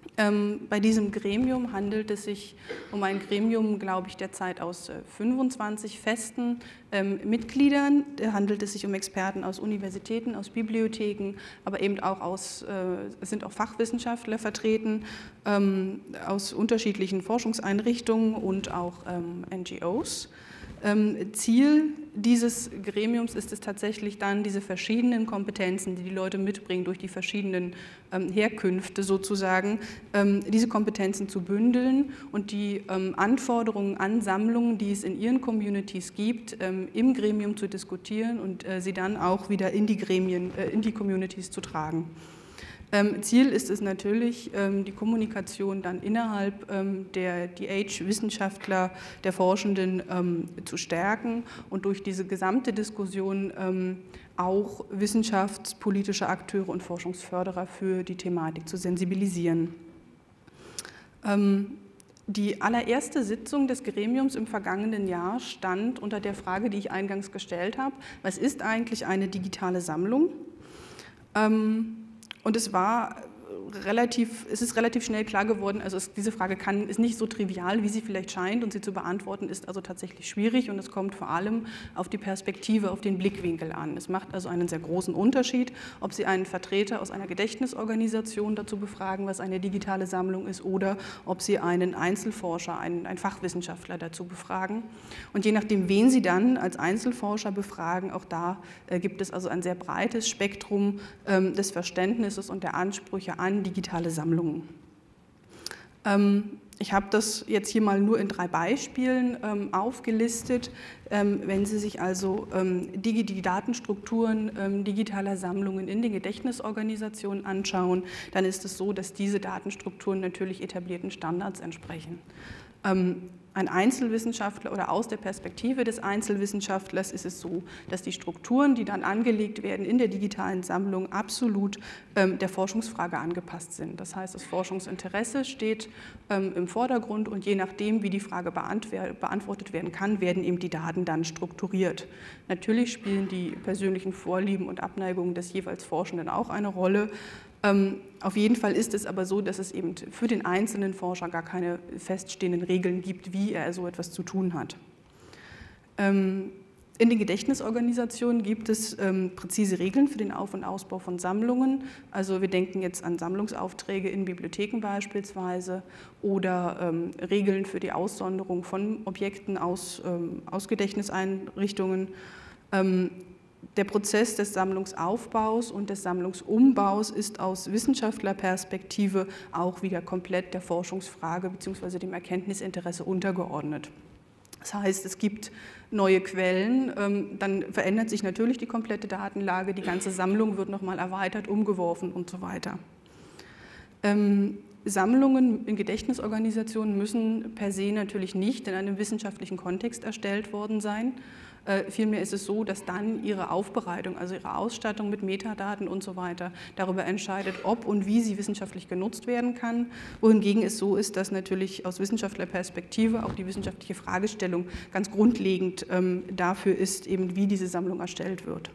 Bei diesem Gremium handelt es sich um ein Gremium, glaube ich, derzeit aus 25 festen Mitgliedern. Da handelt es sich um Experten aus Universitäten, aus Bibliotheken, aber eben auch es sind auch Fachwissenschaftler vertreten aus unterschiedlichen Forschungseinrichtungen und auch NGOs. Ziel dieses Gremiums ist es tatsächlich dann, diese verschiedenen Kompetenzen, die die Leute mitbringen, durch die verschiedenen Herkünfte sozusagen, diese Kompetenzen zu bündeln und die Anforderungen an Sammlungen, die es in ihren Communities gibt, im Gremium zu diskutieren und sie dann auch wieder in die Gremien, in die Communities zu tragen. Ziel ist es natürlich, die Kommunikation dann innerhalb der DH-Wissenschaftler, der Forschenden zu stärken und durch diese gesamte Diskussion auch wissenschaftspolitische Akteure und Forschungsförderer für die Thematik zu sensibilisieren. Die allererste Sitzung des Gremiums im vergangenen Jahr stand unter der Frage, die ich eingangs gestellt habe: Was ist eigentlich eine digitale Sammlung? Und es ist relativ schnell klar geworden, also diese Frage ist nicht so trivial, wie sie vielleicht scheint, und sie zu beantworten ist also tatsächlich schwierig, und es kommt vor allem auf die Perspektive, auf den Blickwinkel an. Es macht also einen sehr großen Unterschied, ob Sie einen Vertreter aus einer Gedächtnisorganisation dazu befragen, was eine digitale Sammlung ist, oder ob Sie einen Einzelforscher, einen Fachwissenschaftler dazu befragen. Und je nachdem, wen Sie dann als Einzelforscher befragen, auch da gibt es also ein sehr breites Spektrum des Verständnisses und der Ansprüche an digitale Sammlungen. Ich habe das jetzt hier mal nur in 3 Beispielen aufgelistet. Wenn Sie sich also die Datenstrukturen digitaler Sammlungen in den Gedächtnisorganisationen anschauen, dann ist es so, dass diese Datenstrukturen natürlich etablierten Standards entsprechen. Ein Einzelwissenschaftler oder aus der Perspektive des Einzelwissenschaftlers ist es so, dass die Strukturen, die dann angelegt werden in der digitalen Sammlung, absolut der Forschungsfrage angepasst sind. Das heißt, das Forschungsinteresse steht im Vordergrund, und je nachdem, wie die Frage beantwortet werden kann, werden eben die Daten dann strukturiert. Natürlich spielen die persönlichen Vorlieben und Abneigungen des jeweils Forschenden auch eine Rolle. Auf jeden Fall ist es aber so, dass es eben für den einzelnen Forscher gar keine feststehenden Regeln gibt, wie er so etwas zu tun hat. In den Gedächtnisorganisationen gibt es präzise Regeln für den Auf- und Ausbau von Sammlungen. Also wir denken jetzt an Sammlungsaufträge in Bibliotheken beispielsweise oder Regeln für die Aussonderung von Objekten aus Gedächtniseinrichtungen. Der Prozess des Sammlungsaufbaus und des Sammlungsumbaus ist aus Wissenschaftlerperspektive auch wieder komplett der Forschungsfrage bzw. dem Erkenntnisinteresse untergeordnet. Das heißt, es gibt neue Quellen, dann verändert sich natürlich die komplette Datenlage, die ganze Sammlung wird nochmal erweitert, umgeworfen und so weiter. Sammlungen in Gedächtnisorganisationen müssen per se natürlich nicht in einem wissenschaftlichen Kontext erstellt worden sein. Vielmehr ist es so, dass dann ihre Aufbereitung, also ihre Ausstattung mit Metadaten und so weiter, darüber entscheidet, ob und wie sie wissenschaftlich genutzt werden kann. Wohingegen es so ist, dass natürlich aus Wissenschaftlerperspektive auch die wissenschaftliche Fragestellung ganz grundlegend dafür ist, eben wie diese Sammlung erstellt wird.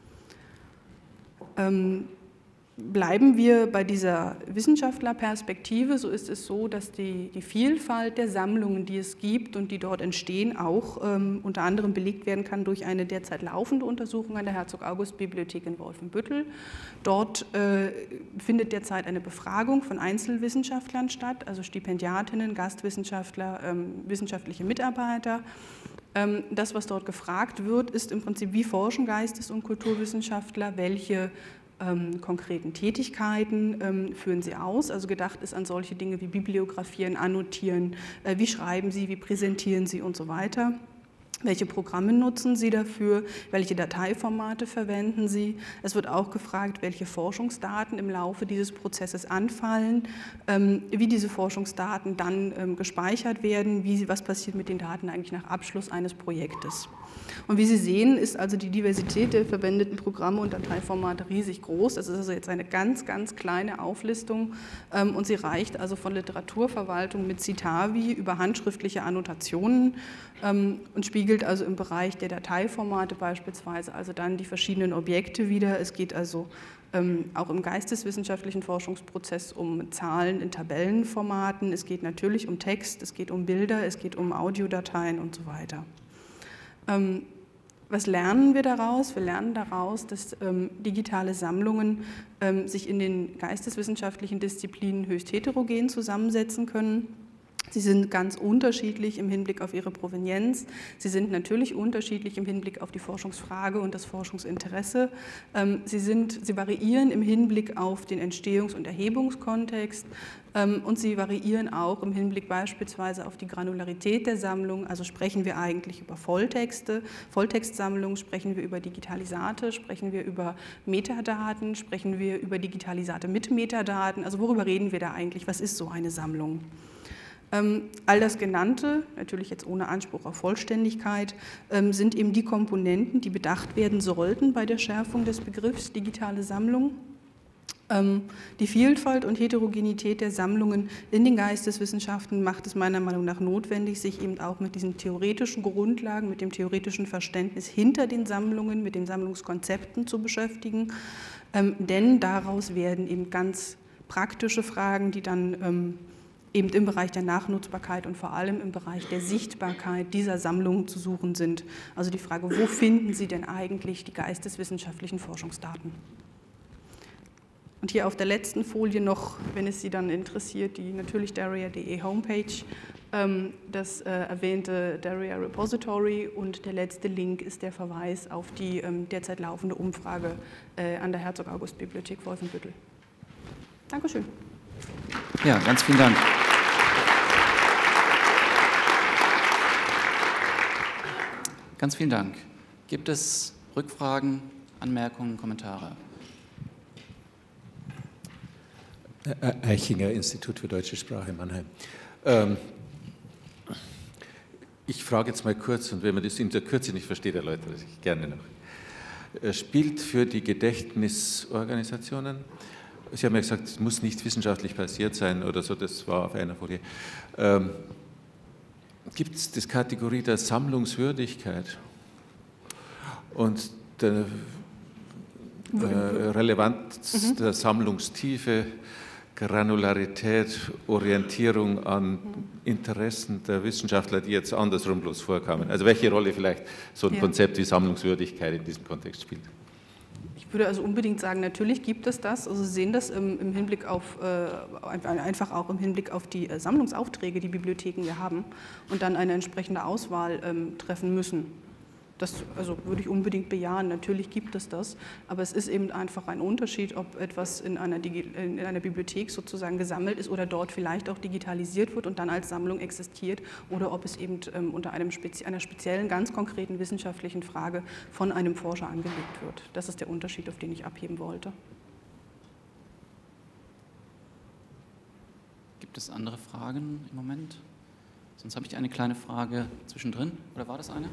Bleiben wir bei dieser Wissenschaftlerperspektive, so ist es so, dass die Vielfalt der Sammlungen, die es gibt und die dort entstehen, auch unter anderem belegt werden kann durch eine derzeit laufende Untersuchung an der Herzog-August-Bibliothek in Wolfenbüttel. Dort findet derzeit eine Befragung von Einzelwissenschaftlern statt, also Stipendiatinnen, Gastwissenschaftler, wissenschaftliche Mitarbeiter. Das, was dort gefragt wird, ist im Prinzip, wie forschen Geistes- und Kulturwissenschaftler, welche konkreten Tätigkeiten führen sie aus. Also gedacht ist an solche Dinge wie Bibliografieren, Annotieren, wie schreiben sie, wie präsentieren sie und so weiter. Welche Programme nutzen Sie dafür? Welche Dateiformate verwenden Sie? Es wird auch gefragt, welche Forschungsdaten im Laufe dieses Prozesses anfallen, wie diese Forschungsdaten dann gespeichert werden, was passiert mit den Daten eigentlich nach Abschluss eines Projektes. Und wie Sie sehen, ist also die Diversität der verwendeten Programme und Dateiformate riesig groß. Das ist also jetzt eine ganz, ganz kleine Auflistung und sie reicht also von Literaturverwaltung mit Citavi über handschriftliche Annotationen und spiegelt also im Bereich der Dateiformate beispielsweise also dann die verschiedenen Objekte wider. Es geht also auch im geisteswissenschaftlichen Forschungsprozess um Zahlen in Tabellenformaten. Es geht natürlich um Text, es geht um Bilder, es geht um Audiodateien und so weiter. Was lernen wir daraus? Wir lernen daraus, dass digitale Sammlungen sich in den geisteswissenschaftlichen Disziplinen höchst heterogen zusammensetzen können. Sie sind ganz unterschiedlich im Hinblick auf ihre Provenienz. Sie sind natürlich unterschiedlich im Hinblick auf die Forschungsfrage und das Forschungsinteresse. Sie variieren im Hinblick auf den Entstehungs- und Erhebungskontext und sie variieren auch im Hinblick beispielsweise auf die Granularität der Sammlung. Also sprechen wir eigentlich über Volltexte, Volltextsammlungen, sprechen wir über Digitalisate, sprechen wir über Metadaten, sprechen wir über Digitalisate mit Metadaten. Also worüber reden wir da eigentlich? Was ist so eine Sammlung? All das Genannte, natürlich jetzt ohne Anspruch auf Vollständigkeit, sind eben die Komponenten, die bedacht werden sollten bei der Schärfung des Begriffs digitale Sammlung. Die Vielfalt und Heterogenität der Sammlungen in den Geisteswissenschaften macht es meiner Meinung nach notwendig, sich eben auch mit diesen theoretischen Grundlagen, mit dem theoretischen Verständnis hinter den Sammlungen, mit den Sammlungskonzepten zu beschäftigen, denn daraus werden eben ganz praktische Fragen, die dann eben im Bereich der Nachnutzbarkeit und vor allem im Bereich der Sichtbarkeit dieser Sammlungen zu suchen sind. Also die Frage, wo finden Sie denn eigentlich die geisteswissenschaftlichen Forschungsdaten? Und hier auf der letzten Folie noch, wenn es Sie dann interessiert, die natürlich daria.de Homepage, das erwähnte Daria Repository und der letzte Link ist der Verweis auf die derzeit laufende Umfrage an der Herzog-August-Bibliothek Wolfenbüttel. Dankeschön. Ja, ganz vielen Dank. Ganz vielen Dank. Gibt es Rückfragen, Anmerkungen, Kommentare? Eichinger, Institut für Deutsche Sprache, Mannheim. Ich frage jetzt mal kurz, und wenn man das in der Kürze nicht versteht, erläutere ich gerne noch. Spielt für die Gedächtnisorganisationen, Sie haben ja gesagt, es muss nicht wissenschaftlich basiert sein oder so, das war auf einer Folie. Gibt es die Kategorie der Sammlungswürdigkeit und der Relevanz der Sammlungstiefe, Granularität, Orientierung an Interessen der Wissenschaftler, die jetzt andersrum bloß vorkamen? Also welche Rolle vielleicht so ein Konzept wie Sammlungswürdigkeit in diesem Kontext spielt? Ich würde also unbedingt sagen, natürlich gibt es das. Also Sie sehen das im Hinblick auf, einfach auch im Hinblick auf die Sammlungsaufträge, die Bibliotheken ja haben und dann eine entsprechende Auswahl treffen müssen. Das also würde ich unbedingt bejahen. Natürlich gibt es das, aber es ist eben einfach ein Unterschied, ob etwas in einer Bibliothek sozusagen gesammelt ist oder dort vielleicht auch digitalisiert wird und dann als Sammlung existiert oder ob es eben unter einer speziellen, ganz konkreten wissenschaftlichen Frage von einem Forscher angelegt wird. Das ist der Unterschied, auf den ich abheben wollte. Gibt es andere Fragen im Moment? Sonst habe ich eine kleine Frage zwischendrin. Oder war das eine?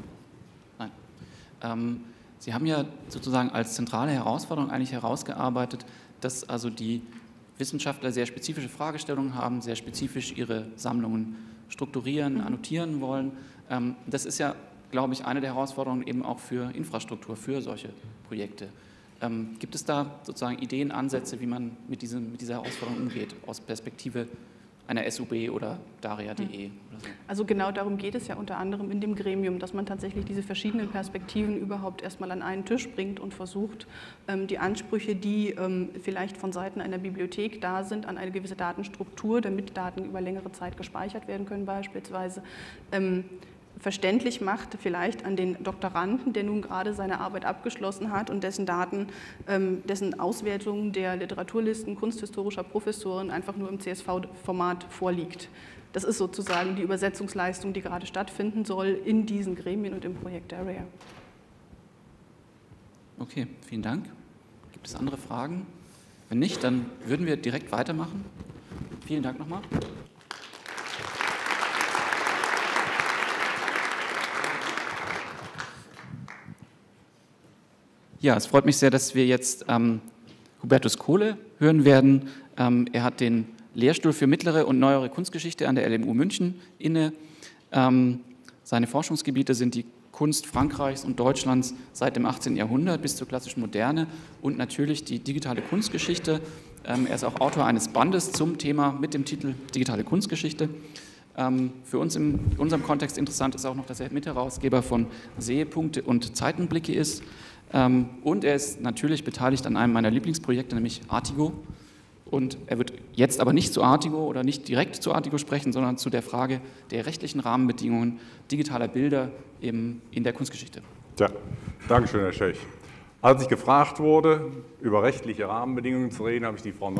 Nein. Sie haben ja sozusagen als zentrale Herausforderung eigentlich herausgearbeitet, dass also die Wissenschaftler sehr spezifische Fragestellungen haben, sehr spezifisch ihre Sammlungen strukturieren, annotieren wollen. Das ist ja, glaube ich, eine der Herausforderungen eben auch für Infrastruktur, für solche Projekte. Gibt es da sozusagen Ideen, Ansätze, wie man mit dieser Herausforderung umgeht, aus Perspektive einer SUB oder daria.de oder so? Also genau darum geht es ja unter anderem in dem Gremium, dass man tatsächlich diese verschiedenen Perspektiven überhaupt erstmal an einen Tisch bringt und versucht, die Ansprüche, die vielleicht von Seiten einer Bibliothek da sind, an eine gewisse Datenstruktur, damit Daten über längere Zeit gespeichert werden können beispielsweise, verständlich macht, vielleicht an den Doktoranden, der nun gerade seine Arbeit abgeschlossen hat und dessen Daten, dessen Auswertung der Literaturlisten kunsthistorischer Professoren einfach nur im CSV-Format vorliegt. Das ist sozusagen die Übersetzungsleistung, die gerade stattfinden soll in diesen Gremien und im Projekt Daria. Okay, vielen Dank. Gibt es andere Fragen? Wenn nicht, dann würden wir direkt weitermachen. Vielen Dank nochmal. Ja, es freut mich sehr, dass wir jetzt Hubertus Kohle hören werden. Er hat den Lehrstuhl für mittlere und neuere Kunstgeschichte an der LMU München inne. Seine Forschungsgebiete sind die Kunst Frankreichs und Deutschlands seit dem 18. Jahrhundert bis zur klassischen Moderne und natürlich die digitale Kunstgeschichte. Er ist auch Autor eines Bandes zum Thema mit dem Titel Digitale Kunstgeschichte. Für uns in unserem Kontext interessant ist auch noch, dass er Mitherausgeber von Sehepunkte und Zeitenblicke ist. Und er ist natürlich beteiligt an einem meiner Lieblingsprojekte, nämlich Artigo. Und er wird jetzt aber nicht zu Artigo oder nicht direkt zu Artigo sprechen, sondern zu der Frage der rechtlichen Rahmenbedingungen digitaler Bilder in der Kunstgeschichte. Ja, danke schön, Herr Schech. Als ich gefragt wurde, über rechtliche Rahmenbedingungen zu reden, habe ich die Frau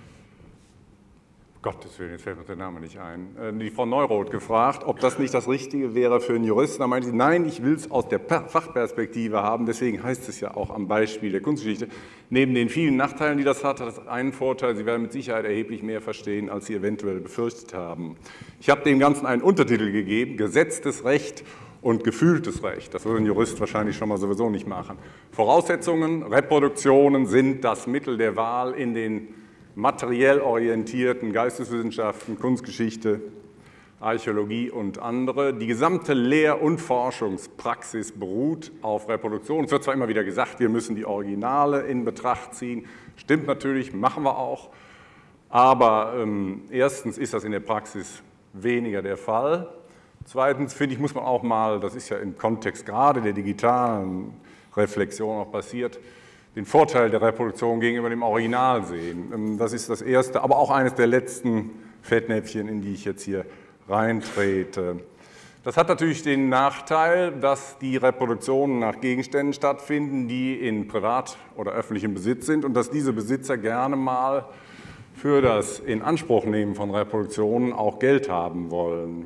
Gottes Willen, jetzt fällt mir der Name nicht ein, die Frau Neuroth gefragt, ob das nicht das Richtige wäre für einen Juristen. Da meinte sie, nein, ich will es aus der Fachperspektive haben, deswegen heißt es ja auch am Beispiel der Kunstgeschichte. Neben den vielen Nachteilen, die das hat es einen Vorteil, Sie werden mit Sicherheit erheblich mehr verstehen, als Sie eventuell befürchtet haben. Ich habe dem Ganzen einen Untertitel gegeben, Gesetztes Recht und gefühltes Recht. Das würde ein Jurist wahrscheinlich schon mal sowieso nicht machen. Voraussetzungen, Reproduktionen sind das Mittel der Wahl in den materiell orientierten Geisteswissenschaften, Kunstgeschichte, Archäologie und andere. Die gesamte Lehr- und Forschungspraxis beruht auf Reproduktion. Es wird zwar immer wieder gesagt, wir müssen die Originale in Betracht ziehen. Stimmt natürlich, machen wir auch. Aber erstens ist das in der Praxis weniger der Fall. Zweitens, finde ich, muss man auch mal, das ist ja im Kontext gerade der digitalen Reflexion auch passiert, den Vorteil der Reproduktion gegenüber dem Original sehen. Das ist das erste, aber auch eines der letzten Fettnäpfchen, in die ich jetzt hier reintrete. Das hat natürlich den Nachteil, dass die Reproduktionen nach Gegenständen stattfinden, die in privat oder öffentlichem Besitz sind und dass diese Besitzer gerne mal für das Inanspruchnehmen von Reproduktionen auch Geld haben wollen.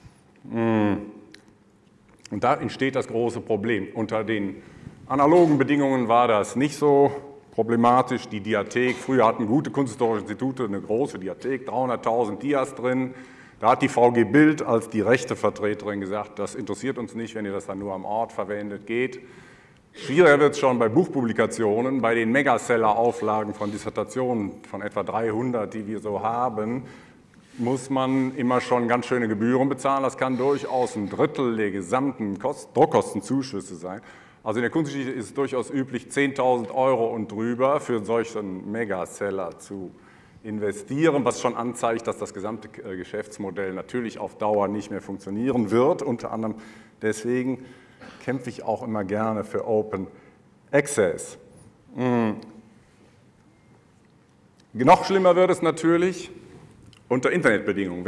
Und da entsteht das große Problem. Unter den analogen Bedingungen war das nicht so problematisch. Die Diathek, früher hatten gute kunsthistorische Institute eine große Diathek, 300.000 Dias drin. Da hat die VG Bild als die rechte Vertreterin gesagt, das interessiert uns nicht, wenn ihr das dann nur am Ort verwendet, geht. Schwieriger wird es schon bei Buchpublikationen, bei den Megaseller-Auflagen von Dissertationen von etwa 300, die wir so haben, muss man immer schon ganz schöne Gebühren bezahlen. Das kann durchaus ein Drittel der gesamten Druckkostenzuschüsse sein. Also in der Kunstgeschichte ist es durchaus üblich, 10.000 € und drüber für solchen Megaseller zu investieren, was schon anzeigt, dass das gesamte Geschäftsmodell natürlich auf Dauer nicht mehr funktionieren wird. Unter anderem deswegen kämpfe ich auch immer gerne für Open Access. Noch schlimmer wird es natürlich unter Internetbedingungen.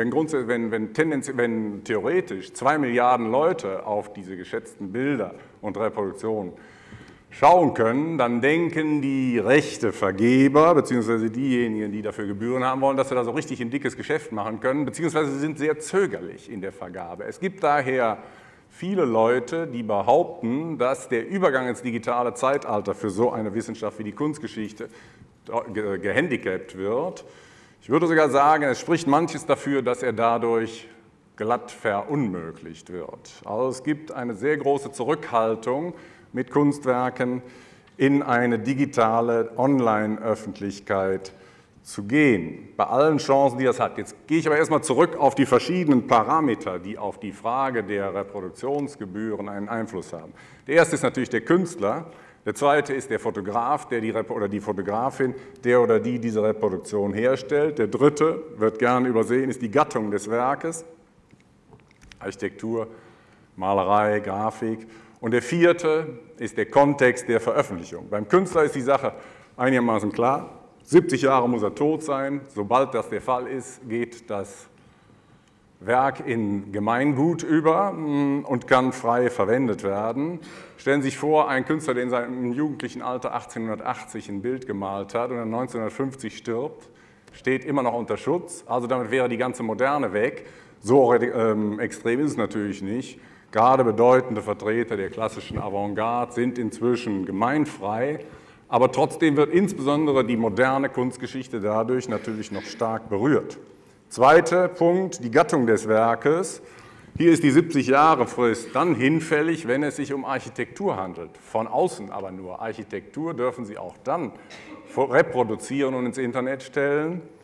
Wenn theoretisch 2 Milliarden Leute auf diese geschätzten Bilder und Reproduktionen schauen können, dann denken die Rechtevergeber bzw. diejenigen, die dafür Gebühren haben wollen, dass sie da so richtig ein dickes Geschäft machen können, beziehungsweise sie sind sehr zögerlich in der Vergabe. Es gibt daher viele Leute, die behaupten, dass der Übergang ins digitale Zeitalter für so eine Wissenschaft wie die Kunstgeschichte gehandicapt wird. Ich würde sogar sagen, es spricht manches dafür, dass er dadurch glatt verunmöglicht wird. Also es gibt eine sehr große Zurückhaltung mit Kunstwerken in eine digitale Online-Öffentlichkeit zu gehen, bei allen Chancen, die das hat. Jetzt gehe ich aber erstmal zurück auf die verschiedenen Parameter, die auf die Frage der Reproduktionsgebühren einen Einfluss haben. Der erste ist natürlich der Künstler. Der zweite ist der Fotograf, oder die Fotografin, der oder die diese Reproduktion herstellt. Der dritte, wird gern übersehen, ist die Gattung des Werkes, Architektur, Malerei, Grafik. Und der vierte ist der Kontext der Veröffentlichung. Beim Künstler ist die Sache einigermaßen klar. 70 Jahre muss er tot sein. Sobald das der Fall ist, geht das Werk in Gemeingut über und kann frei verwendet werden. Stellen Sie sich vor, ein Künstler, der in seinem jugendlichen Alter 1880 ein Bild gemalt hat und dann 1950 stirbt, steht immer noch unter Schutz. Also damit wäre die ganze Moderne weg. So extrem ist es natürlich nicht. Gerade bedeutende Vertreter der klassischen Avantgarde sind inzwischen gemeinfrei, aber trotzdem wird insbesondere die moderne Kunstgeschichte dadurch natürlich noch stark berührt. Zweiter Punkt, die Gattung des Werkes. Hier ist die 70-Jahre-Frist dann hinfällig, wenn es sich um Architektur handelt. Von außen aber nur. Architektur dürfen Sie auch dann reproduzieren und ins Internet stellen,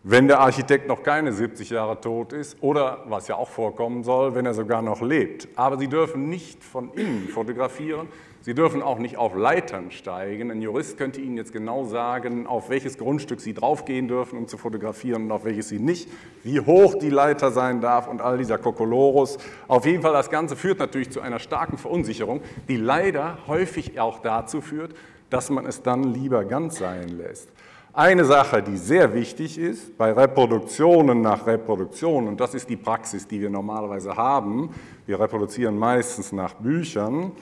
wenn der Architekt noch keine 70 Jahre tot ist oder, was ja auch vorkommen soll, wenn er sogar noch lebt. Aber Sie dürfen nicht von innen fotografieren, Sie dürfen auch nicht auf Leitern steigen. Ein Jurist könnte Ihnen jetzt genau sagen, auf welches Grundstück Sie draufgehen dürfen, um zu fotografieren und auf welches Sie nicht, wie hoch die Leiter sein darf und all dieser Kokolorus. Auf jeden Fall, das Ganze führt natürlich zu einer starken Verunsicherung, die leider häufig auch dazu führt, dass man es dann lieber ganz sein lässt. Eine Sache, die sehr wichtig ist, bei Reproduktionen nach Reproduktion, und das ist die Praxis, die wir normalerweise haben, wir reproduzieren meistens nach Büchern,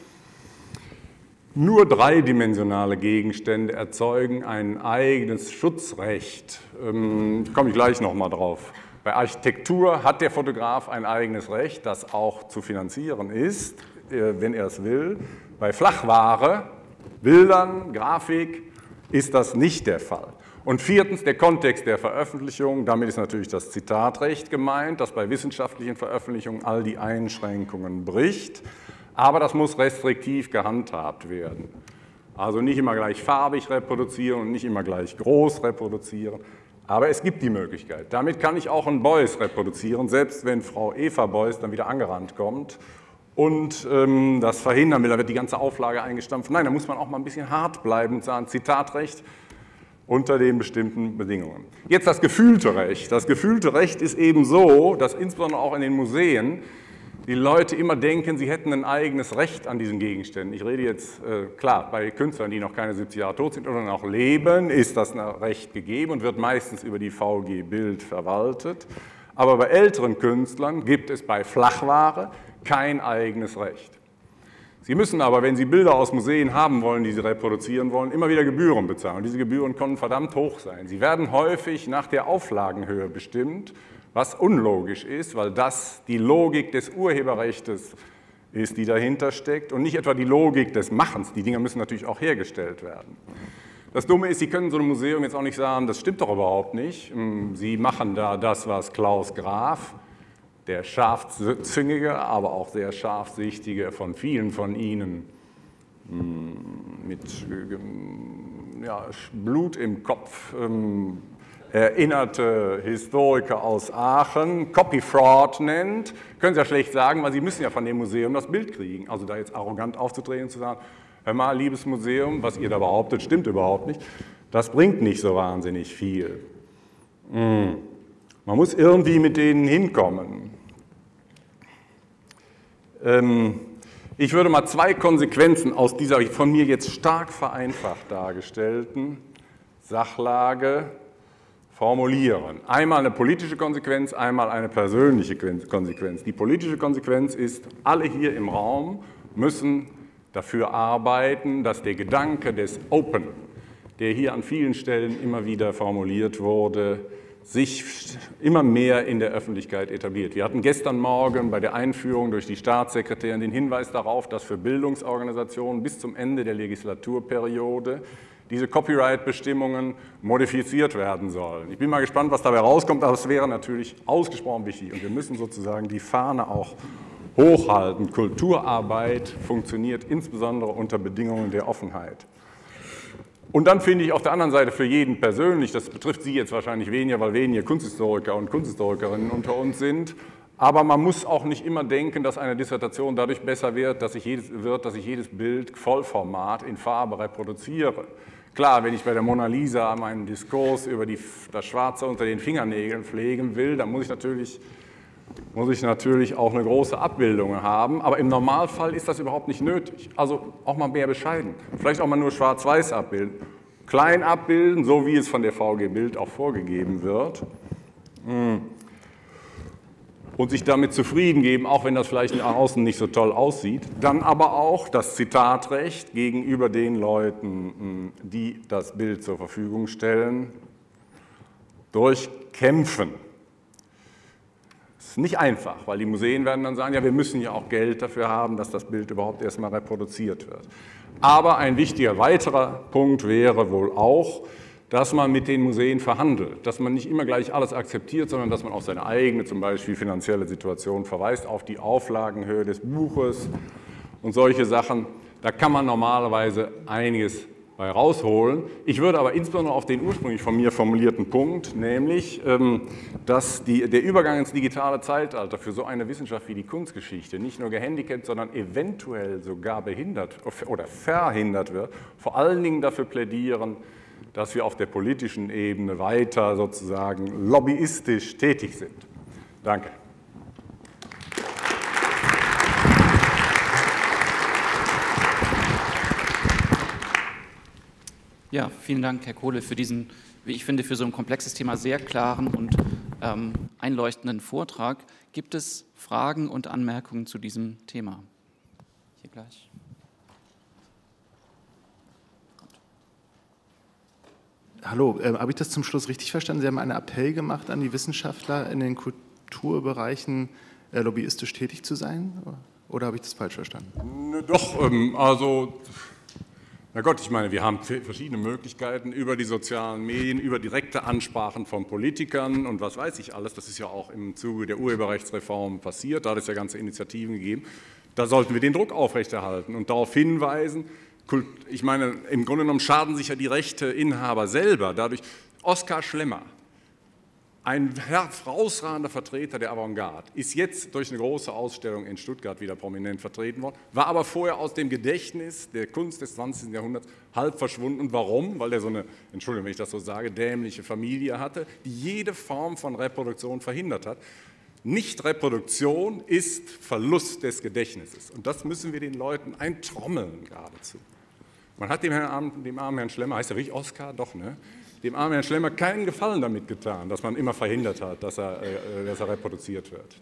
nur dreidimensionale Gegenstände erzeugen ein eigenes Schutzrecht. Komme ich gleich nochmal drauf. Bei Architektur hat der Fotograf ein eigenes Recht, das auch zu finanzieren ist, wenn er es will. Bei Flachware, Bildern, Grafik ist das nicht der Fall. Und viertens, der Kontext der Veröffentlichung. Damit ist natürlich das Zitatrecht gemeint, das bei wissenschaftlichen Veröffentlichungen all die Einschränkungen bricht. Aber das muss restriktiv gehandhabt werden. Also nicht immer gleich farbig reproduzieren und nicht immer gleich groß reproduzieren. Aber es gibt die Möglichkeit. Damit kann ich auch einen Beuys reproduzieren, selbst wenn Frau Eva Beuys dann wieder angerannt kommt und das verhindern will. Da wird die ganze Auflage eingestampft. Nein, da muss man auch mal ein bisschen hart bleiben und sagen, Zitatrecht unter den bestimmten Bedingungen. Jetzt das gefühlte Recht. Das gefühlte Recht ist eben so, dass insbesondere auch in den Museen die Leute immer denken, sie hätten ein eigenes Recht an diesen Gegenständen. Ich rede jetzt, klar, bei Künstlern, die noch keine 70 Jahre tot sind oder noch leben, ist das ein Recht gegeben und wird meistens über die VG Bild verwaltet. Aber bei älteren Künstlern gibt es bei Flachware kein eigenes Recht. Sie müssen aber, wenn Sie Bilder aus Museen haben wollen, die Sie reproduzieren wollen, immer wieder Gebühren bezahlen. Und diese Gebühren können verdammt hoch sein. Sie werden häufig nach der Auflagenhöhe bestimmt, was unlogisch ist, weil das die Logik des Urheberrechts ist, die dahinter steckt und nicht etwa die Logik des Machens. Die Dinger müssen natürlich auch hergestellt werden. Das Dumme ist, Sie können so einem Museum jetzt auch nicht sagen, das stimmt doch überhaupt nicht. Sie machen da das, was Klaus Graf, der scharfzüngige, aber auch sehr scharfsichtige von vielen von Ihnen mit Blut im Kopf erinnerte Historiker aus Aachen Copy Fraud nennt, können Sie ja schlecht sagen, weil Sie müssen ja von dem Museum das Bild kriegen. Also da jetzt arrogant aufzutreten und zu sagen, hör mal, liebes Museum, was ihr da behauptet, stimmt überhaupt nicht. Das bringt nicht so wahnsinnig viel. Man muss irgendwie mit denen hinkommen. Ich würde mal zwei Konsequenzen aus dieser von mir jetzt stark vereinfacht dargestellten Sachlage formulieren. Einmal eine politische Konsequenz, einmal eine persönliche Konsequenz. Die politische Konsequenz ist, alle hier im Raum müssen dafür arbeiten, dass der Gedanke des Open, der hier an vielen Stellen immer wieder formuliert wurde, sich immer mehr in der Öffentlichkeit etabliert. Wir hatten gestern Morgen bei der Einführung durch die Staatssekretärin den Hinweis darauf, dass für Bildungsorganisationen bis zum Ende der Legislaturperiode diese Copyright-Bestimmungen modifiziert werden sollen. Ich bin mal gespannt, was dabei rauskommt, aber es wäre natürlich ausgesprochen wichtig. Und wir müssen sozusagen die Fahne auch hochhalten. Kulturarbeit funktioniert insbesondere unter Bedingungen der Offenheit. Und dann finde ich auf der anderen Seite für jeden persönlich, das betrifft Sie jetzt wahrscheinlich weniger, weil weniger Kunsthistoriker und Kunsthistorikerinnen unter uns sind, aber man muss auch nicht immer denken, dass eine Dissertation dadurch besser wird, dass ich jedes Bild Vollformat in Farbe reproduziere. Klar, wenn ich bei der Mona Lisa meinen Diskurs über das Schwarze unter den Fingernägeln pflegen will, dann muss ich natürlich auch eine große Abbildung haben, aber im Normalfall ist das überhaupt nicht nötig. Also auch mal mehr bescheiden. Vielleicht auch mal nur schwarz-weiß abbilden. Klein abbilden, so wie es von der VG Bild auch vorgegeben wird. Und sich damit zufrieden geben, auch wenn das vielleicht nach außen nicht so toll aussieht. Dann aber auch das Zitatrecht gegenüber den Leuten, die das Bild zur Verfügung stellen, durchkämpfen. Das ist nicht einfach, weil die Museen werden dann sagen, ja, wir müssen ja auch Geld dafür haben, dass das Bild überhaupt erstmal reproduziert wird. Aber ein wichtiger weiterer Punkt wäre wohl auch, dass man mit den Museen verhandelt, dass man nicht immer gleich alles akzeptiert, sondern dass man auf seine eigene, zum Beispiel finanzielle Situation verweist, auf die Auflagenhöhe des Buches und solche Sachen. Da kann man normalerweise einiges bei rausholen. Ich würde aber insbesondere auf den ursprünglich von mir formulierten Punkt, nämlich, dass der Übergang ins digitale Zeitalter für so eine Wissenschaft wie die Kunstgeschichte nicht nur gehandicapt, sondern eventuell sogar behindert oder verhindert wird, vor allen Dingen dafür plädieren, dass wir auf der politischen Ebene weiter sozusagen lobbyistisch tätig sind. Danke. Ja, vielen Dank, Herr Kohle, für diesen, wie ich finde, für so ein komplexes Thema sehr klaren und einleuchtenden Vortrag. Gibt es Fragen und Anmerkungen zu diesem Thema? Hier gleich. Hallo, habe ich das zum Schluss richtig verstanden? Sie haben einen Appell gemacht an die Wissenschaftler in den Kulturbereichen, lobbyistisch tätig zu sein? Oder habe ich das falsch verstanden? Doch, also... Na Gott, ich meine, wir haben verschiedene Möglichkeiten über die sozialen Medien, über direkte Ansprachen von Politikern und was weiß ich alles. Das ist ja auch im Zuge der Urheberrechtsreform passiert, da hat es ja ganze Initiativen gegeben. Da sollten wir den Druck aufrechterhalten und darauf hinweisen. Ich meine, im Grunde genommen schaden sich ja die Rechteinhaber selber. Dadurch, Oskar Schlemmer, ein herausragender Vertreter der Avantgarde, ist jetzt durch eine große Ausstellung in Stuttgart wieder prominent vertreten worden, war aber vorher aus dem Gedächtnis der Kunst des 20. Jahrhunderts halb verschwunden. Und warum? Weil er so eine, Entschuldigung, wenn ich das so sage, dämliche Familie hatte, die jede Form von Reproduktion verhindert hat. Nichtreproduktion ist Verlust des Gedächtnisses. Und das müssen wir den Leuten eintrommeln geradezu. Man hat dem armen Herrn Schlemmer, heißt er wirklich Oskar? Doch, ne? Dem armen Herrn Schlemmer keinen Gefallen damit getan, dass man immer verhindert hat, dass er reproduziert wird.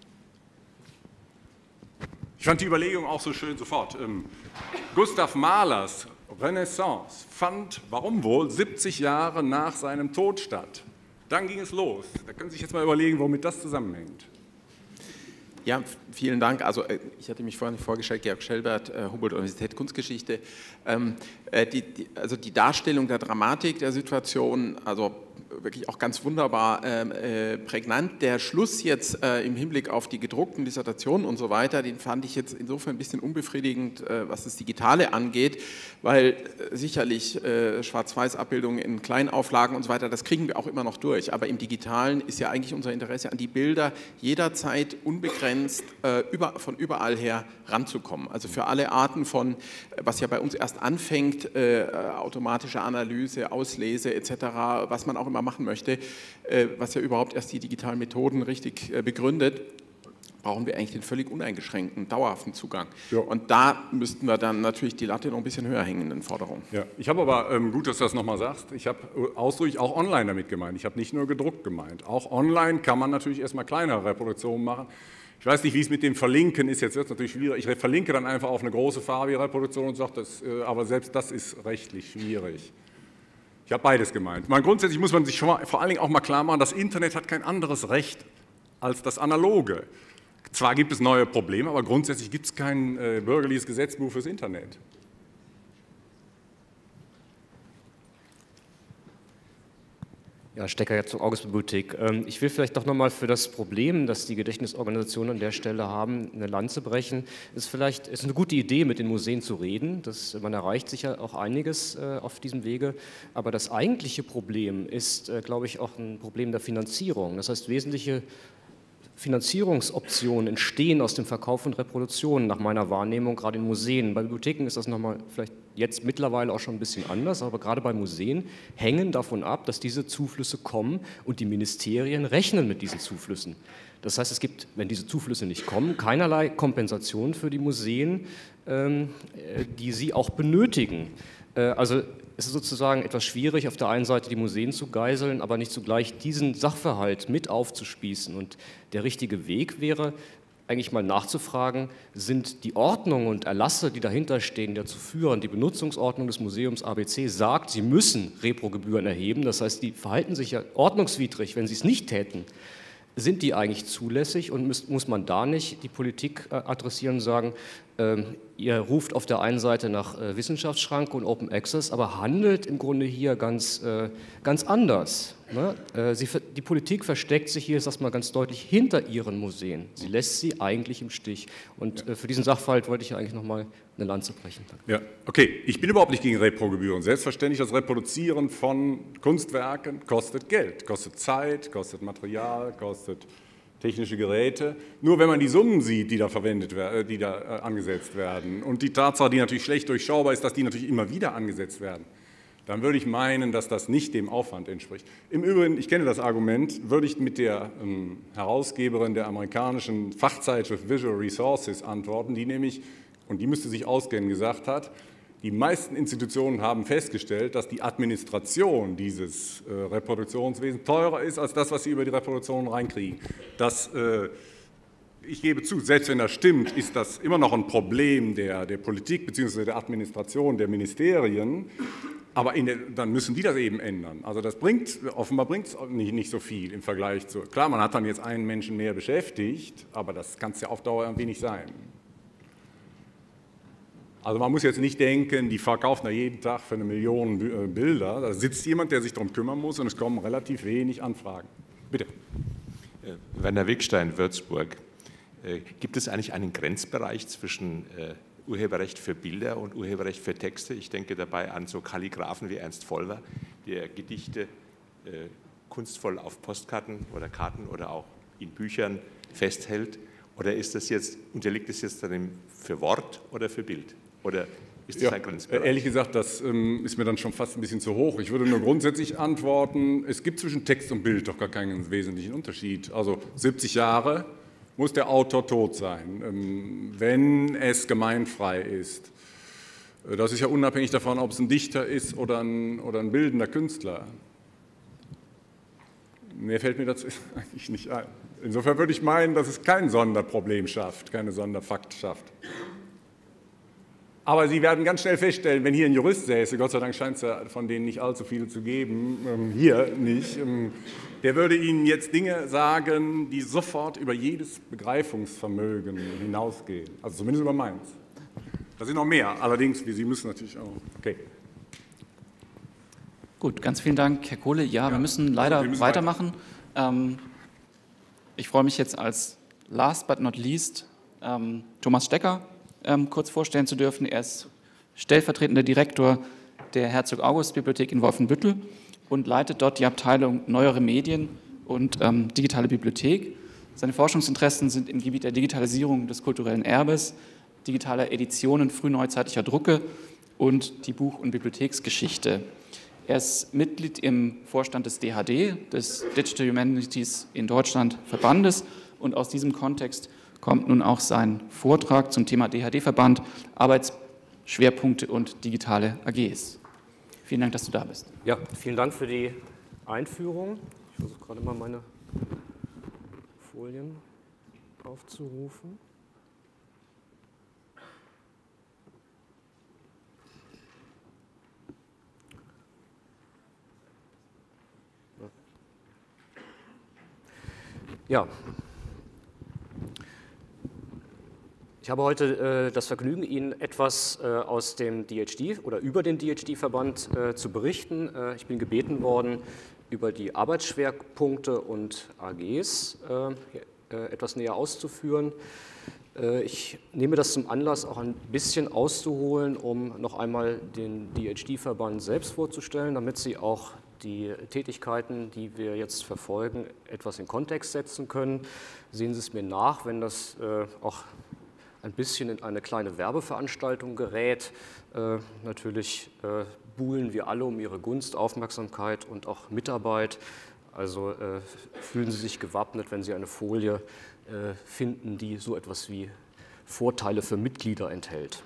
Ich fand die Überlegung auch so schön sofort. Gustav Mahlers Renaissance fand, warum wohl, 70 Jahre nach seinem Tod statt. Dann ging es los. Da können Sie sich jetzt mal überlegen, womit das zusammenhängt. Ja, vielen Dank. Also ich hatte mich vorhin vorgestellt, Georg Schelbert, Humboldt-Universität Kunstgeschichte. Also die Darstellung der Dramatik der Situation, also wirklich auch ganz wunderbar prägnant. Der Schluss jetzt im Hinblick auf die gedruckten Dissertationen und so weiter, den fand ich jetzt insofern ein bisschen unbefriedigend, was das Digitale angeht, weil sicherlich Schwarz-Weiß-Abbildungen in Kleinauflagen und so weiter, das kriegen wir auch immer noch durch. Aber im Digitalen ist ja eigentlich unser Interesse an die Bilder jederzeit unbegrenzt von überall her ranzukommen. Also für alle Arten von, was ja bei uns erst anfängt, automatische Analyse, Auslese etc., was man auch immer machen möchte, was ja überhaupt erst die digitalen Methoden richtig begründet, brauchen wir eigentlich den völlig uneingeschränkten, dauerhaften Zugang. Ja. Und da müssten wir dann natürlich die Latte noch ein bisschen höher hängen in den Forderungen. Ja. Ich habe aber, gut, dass du das nochmal sagst, ich habe ausdrücklich auch online damit gemeint. Ich habe nicht nur gedruckt gemeint. Auch online kann man natürlich erstmal kleinere Reproduktionen machen. Ich weiß nicht, wie es mit dem Verlinken ist, jetzt wird es natürlich schwierig. Ich verlinke dann einfach auf eine große farbige Reproduktion und sage, aber selbst das ist rechtlich schwierig. Ich habe beides gemeint. Grundsätzlich muss man sich vor allen Dingen auch mal klar machen, das Internet hat kein anderes Recht als das Analoge. Zwar gibt es neue Probleme, aber grundsätzlich gibt es kein bürgerliches Gesetzbuch fürs Internet. Ja, Stecker jetzt zur August-Bibliothek. Ich will vielleicht doch nochmal für das Problem, das die Gedächtnisorganisationen an der Stelle haben, eine Lanze brechen. Ist eine gute Idee, mit den Museen zu reden. Man erreicht sicher auch einiges auf diesem Wege. Aber das eigentliche Problem ist, glaube ich, auch ein Problem der Finanzierung. Das heißt, wesentliche Finanzierungsoptionen entstehen aus dem Verkauf von Reproduktionen, nach meiner Wahrnehmung, gerade in Museen. Bei Bibliotheken ist das nochmal vielleicht jetzt mittlerweile auch schon ein bisschen anders, aber gerade bei Museen hängen davon ab, dass diese Zuflüsse kommen und die Ministerien rechnen mit diesen Zuflüssen. Das heißt, es gibt, wenn diese Zuflüsse nicht kommen, keinerlei Kompensation für die Museen, die sie auch benötigen. Also es ist sozusagen etwas schwierig, auf der einen Seite die Museen zu geiseln, aber nicht zugleich diesen Sachverhalt mit aufzuspießen. Und der richtige Weg wäre, eigentlich mal nachzufragen, sind die Ordnungen und Erlasse, die dahinter stehen, dazu führen, die Benutzungsordnung des Museums ABC sagt, sie müssen Reprogebühren erheben, das heißt, die verhalten sich ja ordnungswidrig, wenn sie es nicht täten. Sind die eigentlich zulässig und muss man da nicht die Politik adressieren und sagen, Ihr ruft auf der einen Seite nach Wissenschaftsschranke und Open Access, aber handelt im Grunde hier ganz anders. Ne? Die Politik versteckt sich hier, sag mal ganz deutlich, hinter ihren Museen. Sie lässt sie eigentlich im Stich. Und für diesen Sachverhalt wollte ich eigentlich nochmal eine Lanze brechen. Danke. Ja, okay. Ich bin überhaupt nicht gegen Reprogebühren. Selbstverständlich, das Reproduzieren von Kunstwerken kostet Geld, kostet Zeit, kostet Material, kostet technische Geräte. Nur wenn man die Summen sieht, die da angesetzt werden und die Tatsache, die natürlich schlecht durchschaubar ist, dass die natürlich immer wieder angesetzt werden, dann würde ich meinen, dass das nicht dem Aufwand entspricht. Im Übrigen, ich kenne das Argument, würde ich mit der Herausgeberin der amerikanischen Fachzeitschrift Visual Resources antworten, die nämlich, und die müsste sich auskennen, gesagt hat, die meisten Institutionen haben festgestellt, dass die Administration dieses Reproduktionswesens teurer ist als das, was sie über die Reproduktion reinkriegen. Ich gebe zu, selbst wenn das stimmt, ist das immer noch ein Problem der Politik bzw. der Administration der Ministerien. Aber dann müssen die das eben ändern. Also das offenbar bringt es nicht so viel im Vergleich zu. Klar, man hat dann jetzt einen Menschen mehr beschäftigt, aber das kann es ja auf Dauer irgendwie nicht sein. Also man muss jetzt nicht denken, die verkaufen da jeden Tag für 1 Million Bilder. Da sitzt jemand, der sich darum kümmern muss und es kommen relativ wenig Anfragen. Bitte. Werner Wegstein, Würzburg. Gibt es eigentlich einen Grenzbereich zwischen Urheberrecht für Bilder und Urheberrecht für Texte? Ich denke dabei an so Kalligraphen wie Ernst Vollmer, der Gedichte kunstvoll auf Postkarten oder Karten oder auch in Büchern festhält. Oder unterliegt es jetzt dann für Wort oder für Bild? Oder ist das ein Grenzbereich? Ehrlich gesagt, das ist mir dann schon fast ein bisschen zu hoch. Ich würde nur grundsätzlich antworten, es gibt zwischen Text und Bild doch gar keinen wesentlichen Unterschied. Also 70 Jahre muss der Autor tot sein, wenn es gemeinfrei ist. Das ist ja unabhängig davon, ob es ein Dichter ist oder ein bildender Künstler. Mehr fällt mir dazu eigentlich nicht ein. Insofern würde ich meinen, dass es kein Sonderproblem schafft, keine Sonderfakt schafft. Aber Sie werden ganz schnell feststellen, wenn hier ein Jurist säße, Gott sei Dank scheint es ja von denen nicht allzu viele zu geben, hier nicht, der würde Ihnen jetzt Dinge sagen, die sofort über jedes Begreifungsvermögen hinausgehen. Also zumindest über meins. Da sind noch mehr, allerdings, wie Sie müssen natürlich auch. Okay. Gut, ganz vielen Dank, Herr Kohle. Ja, wir müssen leider weitermachen. Ich freue mich jetzt als last but not least Thomas Stecker kurz vorstellen zu dürfen. Er ist stellvertretender Direktor der Herzog-August-Bibliothek in Wolfenbüttel und leitet dort die Abteilung Neuere Medien und digitale Bibliothek. Seine Forschungsinteressen sind im Gebiet der Digitalisierung des kulturellen Erbes, digitaler Editionen frühneuzeitlicher Drucke und die Buch- und Bibliotheksgeschichte. Er ist Mitglied im Vorstand des DHD, des Digital Humanities in Deutschland Verbandes, und aus diesem Kontext kommt nun auch sein Vortrag zum Thema DHD-Verband, Arbeitsschwerpunkte und digitale AGs. Vielen Dank, dass du da bist. Ja, vielen Dank für die Einführung. Ich versuche gerade mal meine Folien aufzurufen. Ja. Ich habe heute das Vergnügen, Ihnen etwas aus dem DHD oder über den DHD-Verband zu berichten. Ich bin gebeten worden, über die Arbeitsschwerpunkte und AGs etwas näher auszuführen. Ich nehme das zum Anlass, auch ein bisschen auszuholen, um noch einmal den DHD-Verband selbst vorzustellen, damit Sie auch die Tätigkeiten, die wir jetzt verfolgen, etwas in Kontext setzen können. Sehen Sie es mir nach, wenn das auch ein bisschen in eine kleine Werbeveranstaltung gerät. Natürlich buhlen wir alle um Ihre Gunst, Aufmerksamkeit und auch Mitarbeit. Also fühlen Sie sich gewappnet, wenn Sie eine Folie finden, die so etwas wie Vorteile für Mitglieder enthält.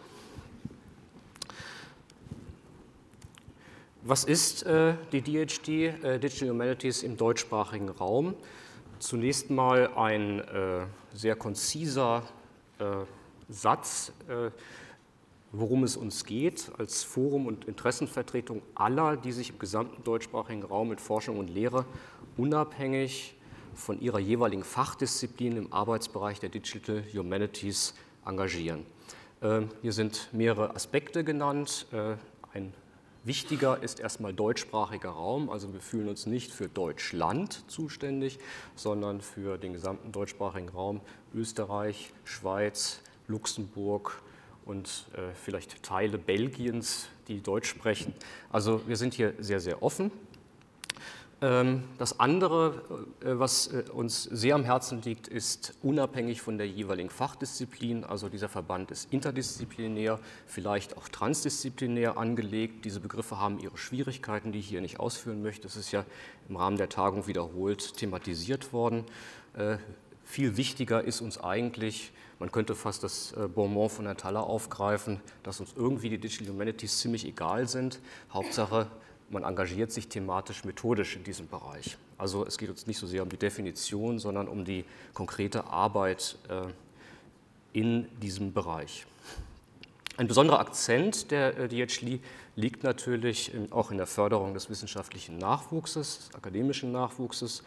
Was ist die DHD, Digital Humanities im deutschsprachigen Raum? Zunächst mal ein sehr konziser Satz, worum es uns geht, als Forum und Interessenvertretung aller, die sich im gesamten deutschsprachigen Raum mit Forschung und Lehre unabhängig von ihrer jeweiligen Fachdisziplin im Arbeitsbereich der Digital Humanities engagieren. Hier sind mehrere Aspekte genannt. Ein wichtiger ist erstmal deutschsprachiger Raum, also wir fühlen uns nicht für Deutschland zuständig, sondern für den gesamten deutschsprachigen Raum Österreich, Schweiz, Luxemburg und vielleicht Teile Belgiens, die Deutsch sprechen. Also wir sind hier sehr, sehr offen. Das andere, was uns sehr am Herzen liegt, ist unabhängig von der jeweiligen Fachdisziplin. Also dieser Verband ist interdisziplinär, vielleicht auch transdisziplinär angelegt. Diese Begriffe haben ihre Schwierigkeiten, die ich hier nicht ausführen möchte. Es ist ja im Rahmen der Tagung wiederholt thematisiert worden. Viel wichtiger ist uns eigentlich, man könnte fast das Bonmot von Herrn Thaler aufgreifen, dass uns irgendwie die Digital Humanities ziemlich egal sind. Hauptsache, man engagiert sich thematisch, methodisch in diesem Bereich. Also es geht uns nicht so sehr um die Definition, sondern um die konkrete Arbeit in diesem Bereich. Ein besonderer Akzent der DHL liegt natürlich auch in der Förderung des wissenschaftlichen Nachwuchses, des akademischen Nachwuchses.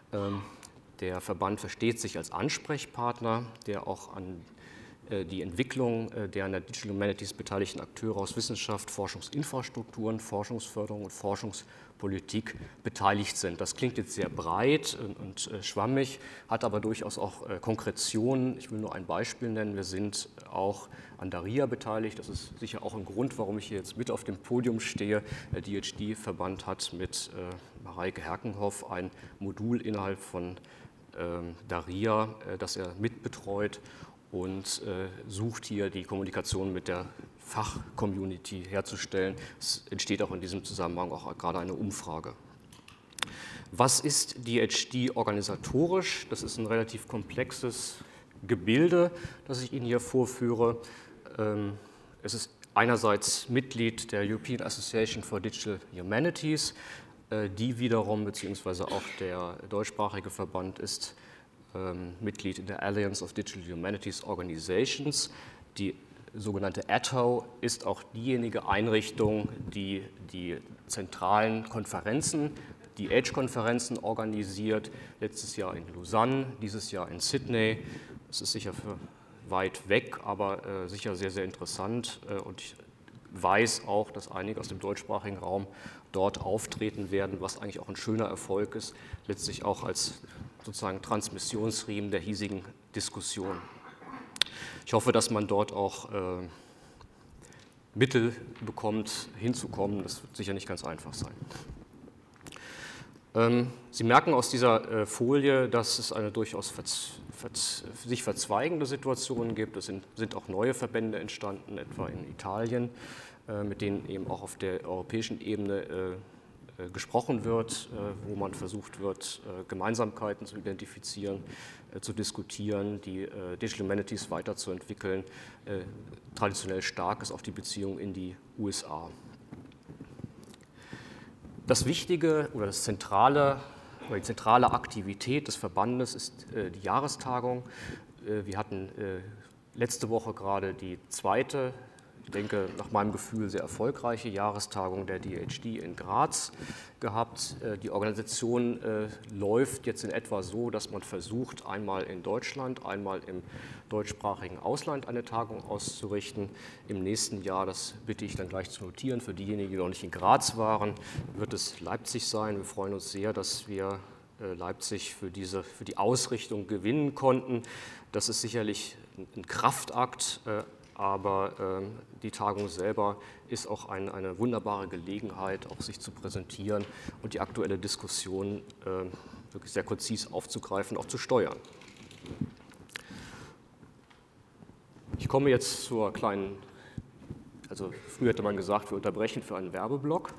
Der Verband versteht sich als Ansprechpartner, der auch an die Entwicklung der an der Digital Humanities beteiligten Akteure aus Wissenschaft, Forschungsinfrastrukturen, Forschungsförderung und Forschungspolitik beteiligt sind. Das klingt jetzt sehr breit und schwammig, hat aber durchaus auch Konkretionen. Ich will nur ein Beispiel nennen. Wir sind auch an DARIA beteiligt. Das ist sicher auch ein Grund, warum ich hier jetzt mit auf dem Podium stehe. Der DHD-Verband hat mit Mareike Herkenhoff ein Modul innerhalb von DARIA, das er mitbetreut und sucht hier die Kommunikation mit der Fachcommunity herzustellen. Es entsteht auch in diesem Zusammenhang auch gerade eine Umfrage. Was ist DHD organisatorisch? Das ist ein relativ komplexes Gebilde, das ich Ihnen hier vorführe. Es ist einerseits Mitglied der European Association for Digital Humanities, die wiederum, beziehungsweise auch der deutschsprachige Verband ist Mitglied in der Alliance of Digital Humanities Organizations. Die sogenannte ATHO ist auch diejenige Einrichtung, die die zentralen Konferenzen, die Edge-Konferenzen organisiert. Letztes Jahr in Lausanne, dieses Jahr in Sydney. Es ist sicher für weit weg, aber sicher sehr, sehr interessant. Und ich weiß auch, dass einige aus dem deutschsprachigen Raum dort auftreten werden, was eigentlich auch ein schöner Erfolg ist, letztlich auch als sozusagen Transmissionsriemen der hiesigen Diskussion. Ich hoffe, dass man dort auch Mittel bekommt, hinzukommen. Das wird sicher nicht ganz einfach sein. Sie merken aus dieser Folie, dass es eine durchaus sich verzweigende Situation gibt. Es sind auch neue Verbände entstanden, etwa in Italien, mit denen eben auch auf der europäischen Ebene gesprochen wird, wo man versucht wird, Gemeinsamkeiten zu identifizieren, zu diskutieren, die Digital Humanities weiterzuentwickeln. Traditionell stark ist auch die Beziehung in die USA. Das Wichtige oder die zentrale Aktivität des Verbandes ist die Jahrestagung. Wir hatten letzte Woche gerade die zweite, ich denke, nach meinem Gefühl sehr erfolgreiche Jahrestagung der DHD in Graz gehabt. Die Organisation läuft jetzt in etwa so, dass man versucht, einmal in Deutschland, einmal im deutschsprachigen Ausland eine Tagung auszurichten. Im nächsten Jahr, das bitte ich dann gleich zu notieren, für diejenigen, die noch nicht in Graz waren, wird es Leipzig sein. Wir freuen uns sehr, dass wir Leipzig für die Ausrichtung gewinnen konnten. Das ist sicherlich ein Kraftakt, aber die Tagung selber ist auch eine wunderbare Gelegenheit, auch sich zu präsentieren und die aktuelle Diskussion wirklich sehr konzis aufzugreifen, auch zu steuern. Ich komme jetzt zur kleinen, also früher hätte man gesagt, wir unterbrechen für einen Werbeblock.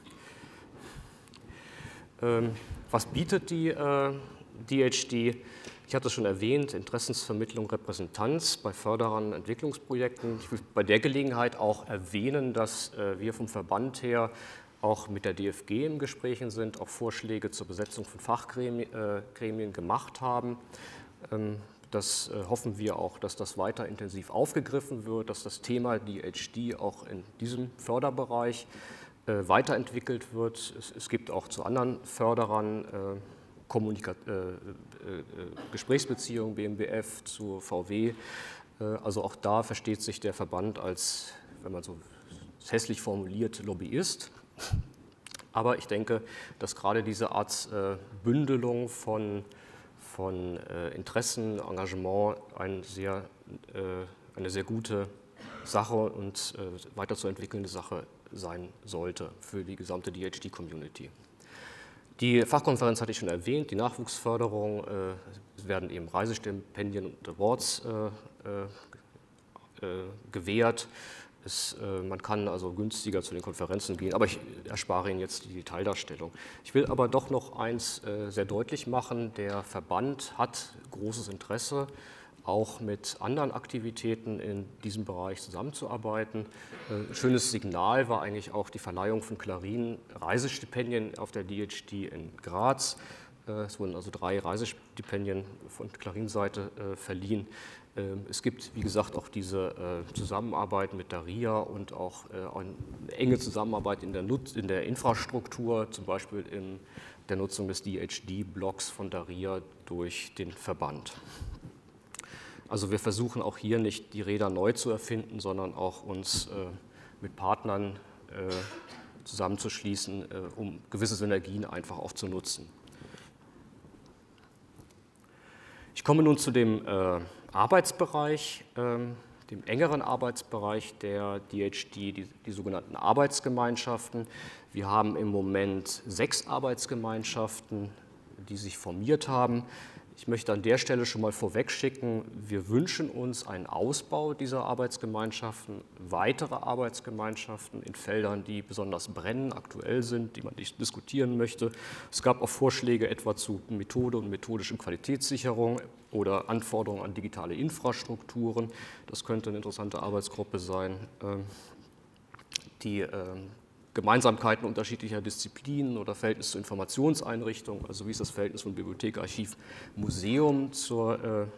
Was bietet die DHD? Ich hatte es schon erwähnt, Interessensvermittlung, Repräsentanz bei Förderern, Entwicklungsprojekten. Ich will bei der Gelegenheit auch erwähnen, dass wir vom Verband her auch mit der DFG im Gesprächen sind, auch Vorschläge zur Besetzung von Fachgremien gemacht haben. Das hoffen wir auch, dass das weiter intensiv aufgegriffen wird, dass das Thema DHD auch in diesem Förderbereich weiterentwickelt wird. Es gibt auch zu anderen Förderern Gesprächsbeziehungen, BMBF zu VW, Also auch da versteht sich der Verband als, wenn man so hässlich formuliert, Lobbyist. Aber ich denke, dass gerade diese Art Bündelung von Interessen, Engagement eine sehr gute Sache und weiterzuentwickelnde Sache sein sollte für die gesamte DHT-Community. Die Fachkonferenz hatte ich schon erwähnt, die Nachwuchsförderung, es werden eben Reisestipendien und Awards gewährt. Man kann also günstiger zu den Konferenzen gehen, aber ich erspare Ihnen jetzt die Detaildarstellung. Ich will aber doch noch eins sehr deutlich machen, der Verband hat großes Interesse, auch mit anderen Aktivitäten in diesem Bereich zusammenzuarbeiten. Ein schönes Signal war eigentlich auch die Verleihung von Clarin-Reisestipendien auf der DHT in Graz. Es wurden also 3 Reisestipendien von Clarin-Seite verliehen. Es gibt, wie gesagt, auch diese Zusammenarbeit mit der RIA und auch eine enge Zusammenarbeit in der Infrastruktur, zum Beispiel in der Nutzung des DHT-Blocks von der RIA durch den Verband. Also wir versuchen auch hier nicht die Räder neu zu erfinden, sondern auch uns mit Partnern zusammenzuschließen, um gewisse Synergien einfach auch zu nutzen. Ich komme nun zu dem Arbeitsbereich, dem engeren Arbeitsbereich der DHT, die sogenannten Arbeitsgemeinschaften. Wir haben im Moment 6 Arbeitsgemeinschaften, die sich formiert haben. Ich möchte an der Stelle schon mal vorwegschicken, wir wünschen uns einen Ausbau dieser Arbeitsgemeinschaften, weitere Arbeitsgemeinschaften in Feldern, die besonders brennend aktuell sind, die man nicht diskutieren möchte. Es gab auch Vorschläge etwa zu Methode und methodischen Qualitätssicherung oder Anforderungen an digitale Infrastrukturen. Das könnte eine interessante Arbeitsgruppe sein, die Gemeinsamkeiten unterschiedlicher Disziplinen oder Verhältnis zu Informationseinrichtungen, also wie ist das Verhältnis von Bibliothek, Archiv, Museum zur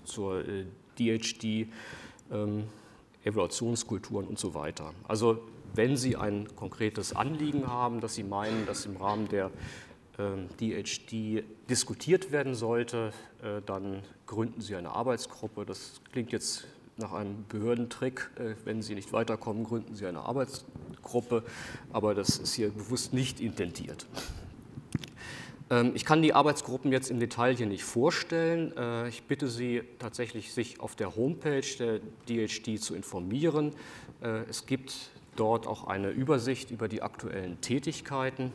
DHT, Evaluationskulturen und so weiter. Also wenn Sie ein konkretes Anliegen haben, dass Sie meinen, dass im Rahmen der DHT diskutiert werden sollte, dann gründen Sie eine Arbeitsgruppe. Das klingt jetzt nach einem Behördentrick, wenn Sie nicht weiterkommen, gründen Sie eine Arbeitsgruppe, aber das ist hier bewusst nicht intendiert. Ich kann die Arbeitsgruppen jetzt im Detail hier nicht vorstellen. Ich bitte Sie tatsächlich, sich auf der Homepage der DHT zu informieren. Es gibt dort auch eine Übersicht über die aktuellen Tätigkeiten.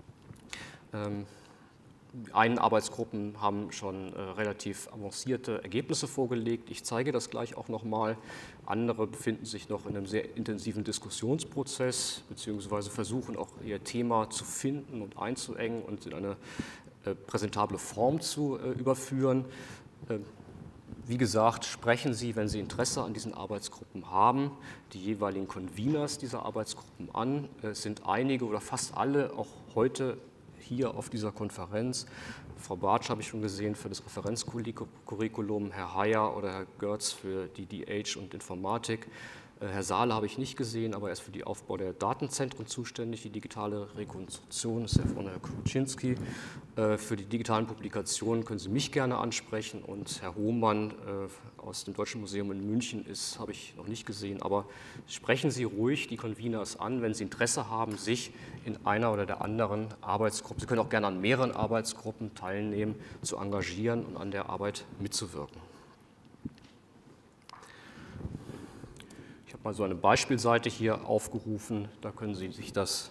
Einige Arbeitsgruppen haben schon relativ avancierte Ergebnisse vorgelegt. Ich zeige das gleich auch nochmal. Andere befinden sich noch in einem sehr intensiven Diskussionsprozess beziehungsweise versuchen auch ihr Thema zu finden und einzuengen und in eine präsentable Form zu überführen. Wie gesagt, sprechen Sie, wenn Sie Interesse an diesen Arbeitsgruppen haben, die jeweiligen Conveners dieser Arbeitsgruppen an. Es sind einige oder fast alle auch heute hier auf dieser Konferenz. Frau Bartsch habe ich schon gesehen für das Referenzcurriculum, Herr Heyer oder Herr Görz für die DH und Informatik. Herr Saale habe ich nicht gesehen, aber er ist für den Aufbau der Datenzentren zuständig, die digitale Rekonstruktion, das ist Herr von Herr Kuczynski. Für die digitalen Publikationen können Sie mich gerne ansprechen und Herr Hohmann aus dem Deutschen Museum in München habe ich noch nicht gesehen, aber sprechen Sie ruhig die Conveners an, wenn Sie Interesse haben, sich in einer oder der anderen Arbeitsgruppe, Sie können auch gerne an mehreren Arbeitsgruppen teilnehmen, zu engagieren und an der Arbeit mitzuwirken. Ich habe mal so eine Beispielseite hier aufgerufen, da können Sie sich das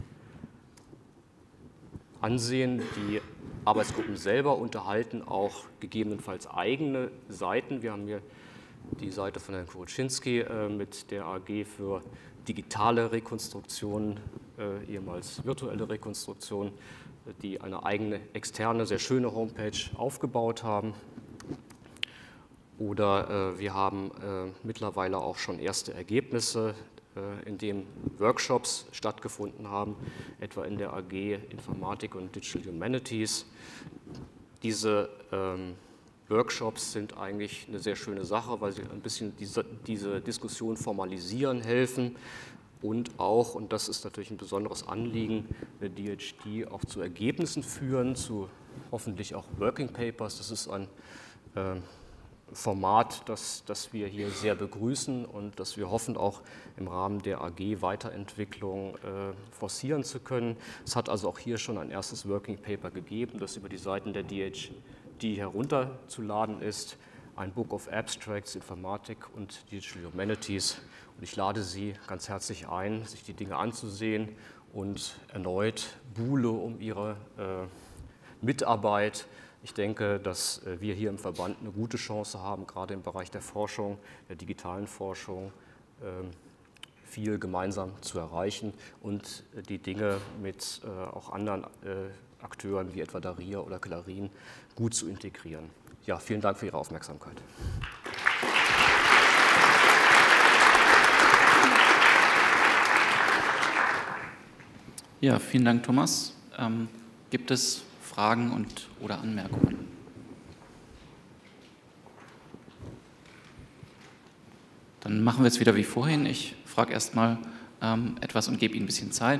ansehen. Die Arbeitsgruppen selber unterhalten auch gegebenenfalls eigene Seiten. Wir haben hier die Seite von Herrn Kuczynski mit der AG für digitale Rekonstruktion, ehemals virtuelle Rekonstruktion, die eine eigene externe, sehr schöne Homepage aufgebaut haben. Oder wir haben mittlerweile auch schon erste Ergebnisse, in denen Workshops stattgefunden haben, etwa in der AG Informatik und Digital Humanities. Diese Workshops sind eigentlich eine sehr schöne Sache, weil sie ein bisschen diese Diskussion formalisieren helfen und auch, und das ist natürlich ein besonderes Anliegen, der DHT auch zu Ergebnissen führen, zu hoffentlich auch Working Papers. Das ist ein Format, das wir hier sehr begrüßen und das wir hoffen, auch im Rahmen der AG Weiterentwicklung forcieren zu können. Es hat also auch hier schon ein erstes Working Paper gegeben, das über die Seiten der DHD herunterzuladen ist. Ein Book of Abstracts, Informatik und Digital Humanities. Und ich lade Sie ganz herzlich ein, sich die Dinge anzusehen und erneut buhle um Ihre Mitarbeit. Ich denke, dass wir hier im Verband eine gute Chance haben, gerade im Bereich der Forschung, der digitalen Forschung, viel gemeinsam zu erreichen und die Dinge mit auch anderen Akteuren wie etwa Daria oder Clarin gut zu integrieren. Ja, vielen Dank für Ihre Aufmerksamkeit. Ja, vielen Dank, Thomas. Gibt es Fragen oder Anmerkungen? Dann machen wir es wieder wie vorhin. Ich frage erst mal etwas und gebe Ihnen ein bisschen Zeit.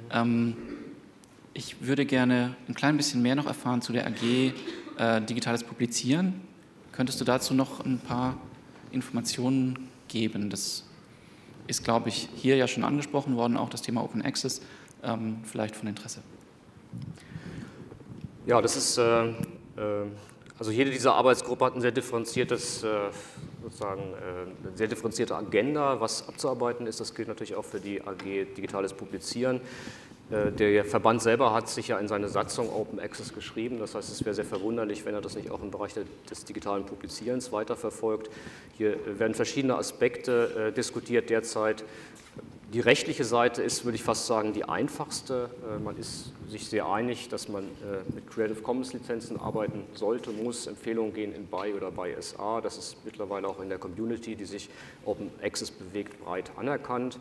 Ich würde gerne ein klein bisschen mehr noch erfahren zu der AG Digitales Publizieren. Könntest du dazu noch ein paar Informationen geben? Das ist, glaube ich, hier ja schon angesprochen worden, auch das Thema Open Access, vielleicht von Interesse. Ja, das ist, also jede dieser Arbeitsgruppe hat ein sehr differenziertes, eine sehr differenzierte Agenda, was abzuarbeiten ist. Das gilt natürlich auch für die AG Digitales Publizieren. Der Verband selber hat sich ja in seine Satzung Open Access geschrieben. Das heißt, es wäre sehr verwunderlich, wenn er das nicht auch im Bereich des digitalen Publizierens weiterverfolgt. Hier werden verschiedene Aspekte diskutiert derzeit. Die rechtliche Seite ist, würde ich fast sagen, die einfachste. Man ist sich sehr einig, dass man mit Creative Commons Lizenzen arbeiten sollte, muss. Empfehlungen gehen in BY oder BY-SA. Das ist mittlerweile auch in der Community, die sich Open Access bewegt, breit anerkannt.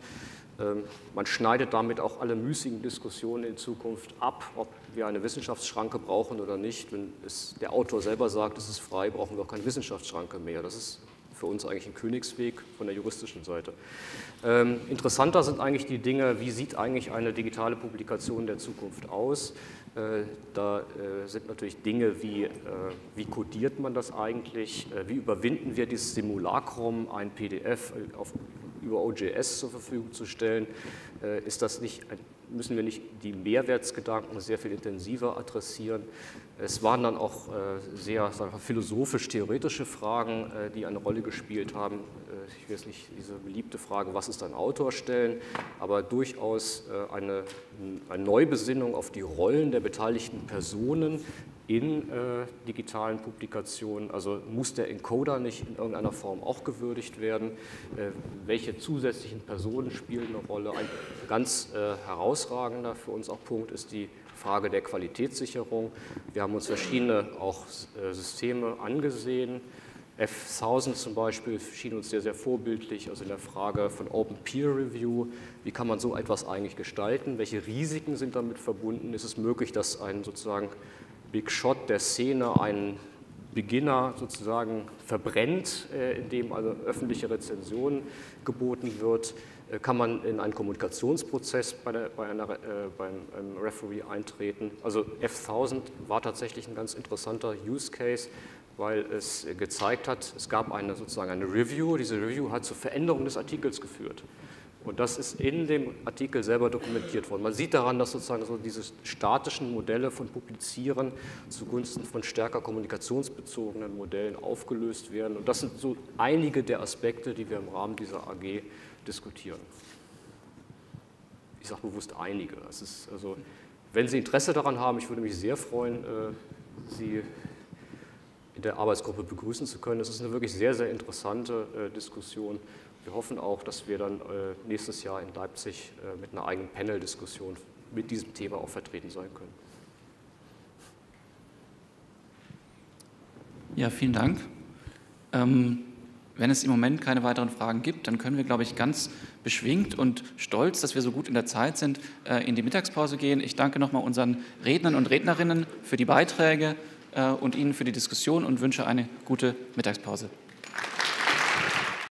Man schneidet damit auch alle müßigen Diskussionen in Zukunft ab, ob wir eine Wissenschaftsschranke brauchen oder nicht. Wenn der Autor selber sagt, es ist frei, brauchen wir auch keine Wissenschaftsschranke mehr. Das ist für uns eigentlich ein Königsweg von der juristischen Seite. Interessanter sind eigentlich die Dinge, wie sieht eigentlich eine digitale Publikation der Zukunft aus? Da sind natürlich Dinge wie codiert man das eigentlich, wie überwinden wir dieses Simulacrum, ein PDF über OJS zur Verfügung zu stellen, müssen wir nicht die Mehrwertsgedanken sehr viel intensiver adressieren. Es waren dann auch sehr philosophisch-theoretische Fragen, die eine Rolle gespielt haben. Ich will jetzt nicht diese beliebte Frage, was ist ein Autor, stellen, aber durchaus eine Neubesinnung auf die Rollen der beteiligten Personen in digitalen Publikationen. Also muss der Encoder nicht in irgendeiner Form auch gewürdigt werden? Welche zusätzlichen Personen spielen eine Rolle? Ein ganz herausragender für uns auch Punkt ist die Frage der Qualitätssicherung. Wir haben uns verschiedene auch Systeme angesehen. F1000 zum Beispiel schien uns sehr, sehr vorbildlich, also in der Frage von Open Peer Review. Wie kann man so etwas eigentlich gestalten? Welche Risiken sind damit verbunden? Ist es möglich, dass ein sozusagen Big Shot der Szene einen Beginner sozusagen verbrennt, indem also öffentliche Rezension geboten wird? Kann man in einen Kommunikationsprozess beim Referee eintreten? Also F1000 war tatsächlich ein ganz interessanter Use Case, weil es gezeigt hat, es gab sozusagen eine Review. Diese Review hat zur Veränderung des Artikels geführt. Und das ist in dem Artikel selber dokumentiert worden. Man sieht daran, dass sozusagen so diese statischen Modelle von Publizieren zugunsten von stärker kommunikationsbezogenen Modellen aufgelöst werden. Und das sind so einige der Aspekte, die wir im Rahmen dieser AG diskutieren. Ich sage bewusst einige. Es ist also, wenn Sie Interesse daran haben, ich würde mich sehr freuen, Sie in der Arbeitsgruppe begrüßen zu können. Es ist eine wirklich sehr, sehr interessante Diskussion. Wir hoffen auch, dass wir dann nächstes Jahr in Leipzig mit einer eigenen Panel-Diskussion mit diesem Thema auch vertreten sein können. Ja, vielen Dank. Wenn es im Moment keine weiteren Fragen gibt, dann können wir, glaube ich, ganz beschwingt und stolz, dass wir so gut in der Zeit sind, in die Mittagspause gehen. Ich danke nochmal unseren Rednern und Rednerinnen für die Beiträge und Ihnen für die Diskussion und wünsche eine gute Mittagspause.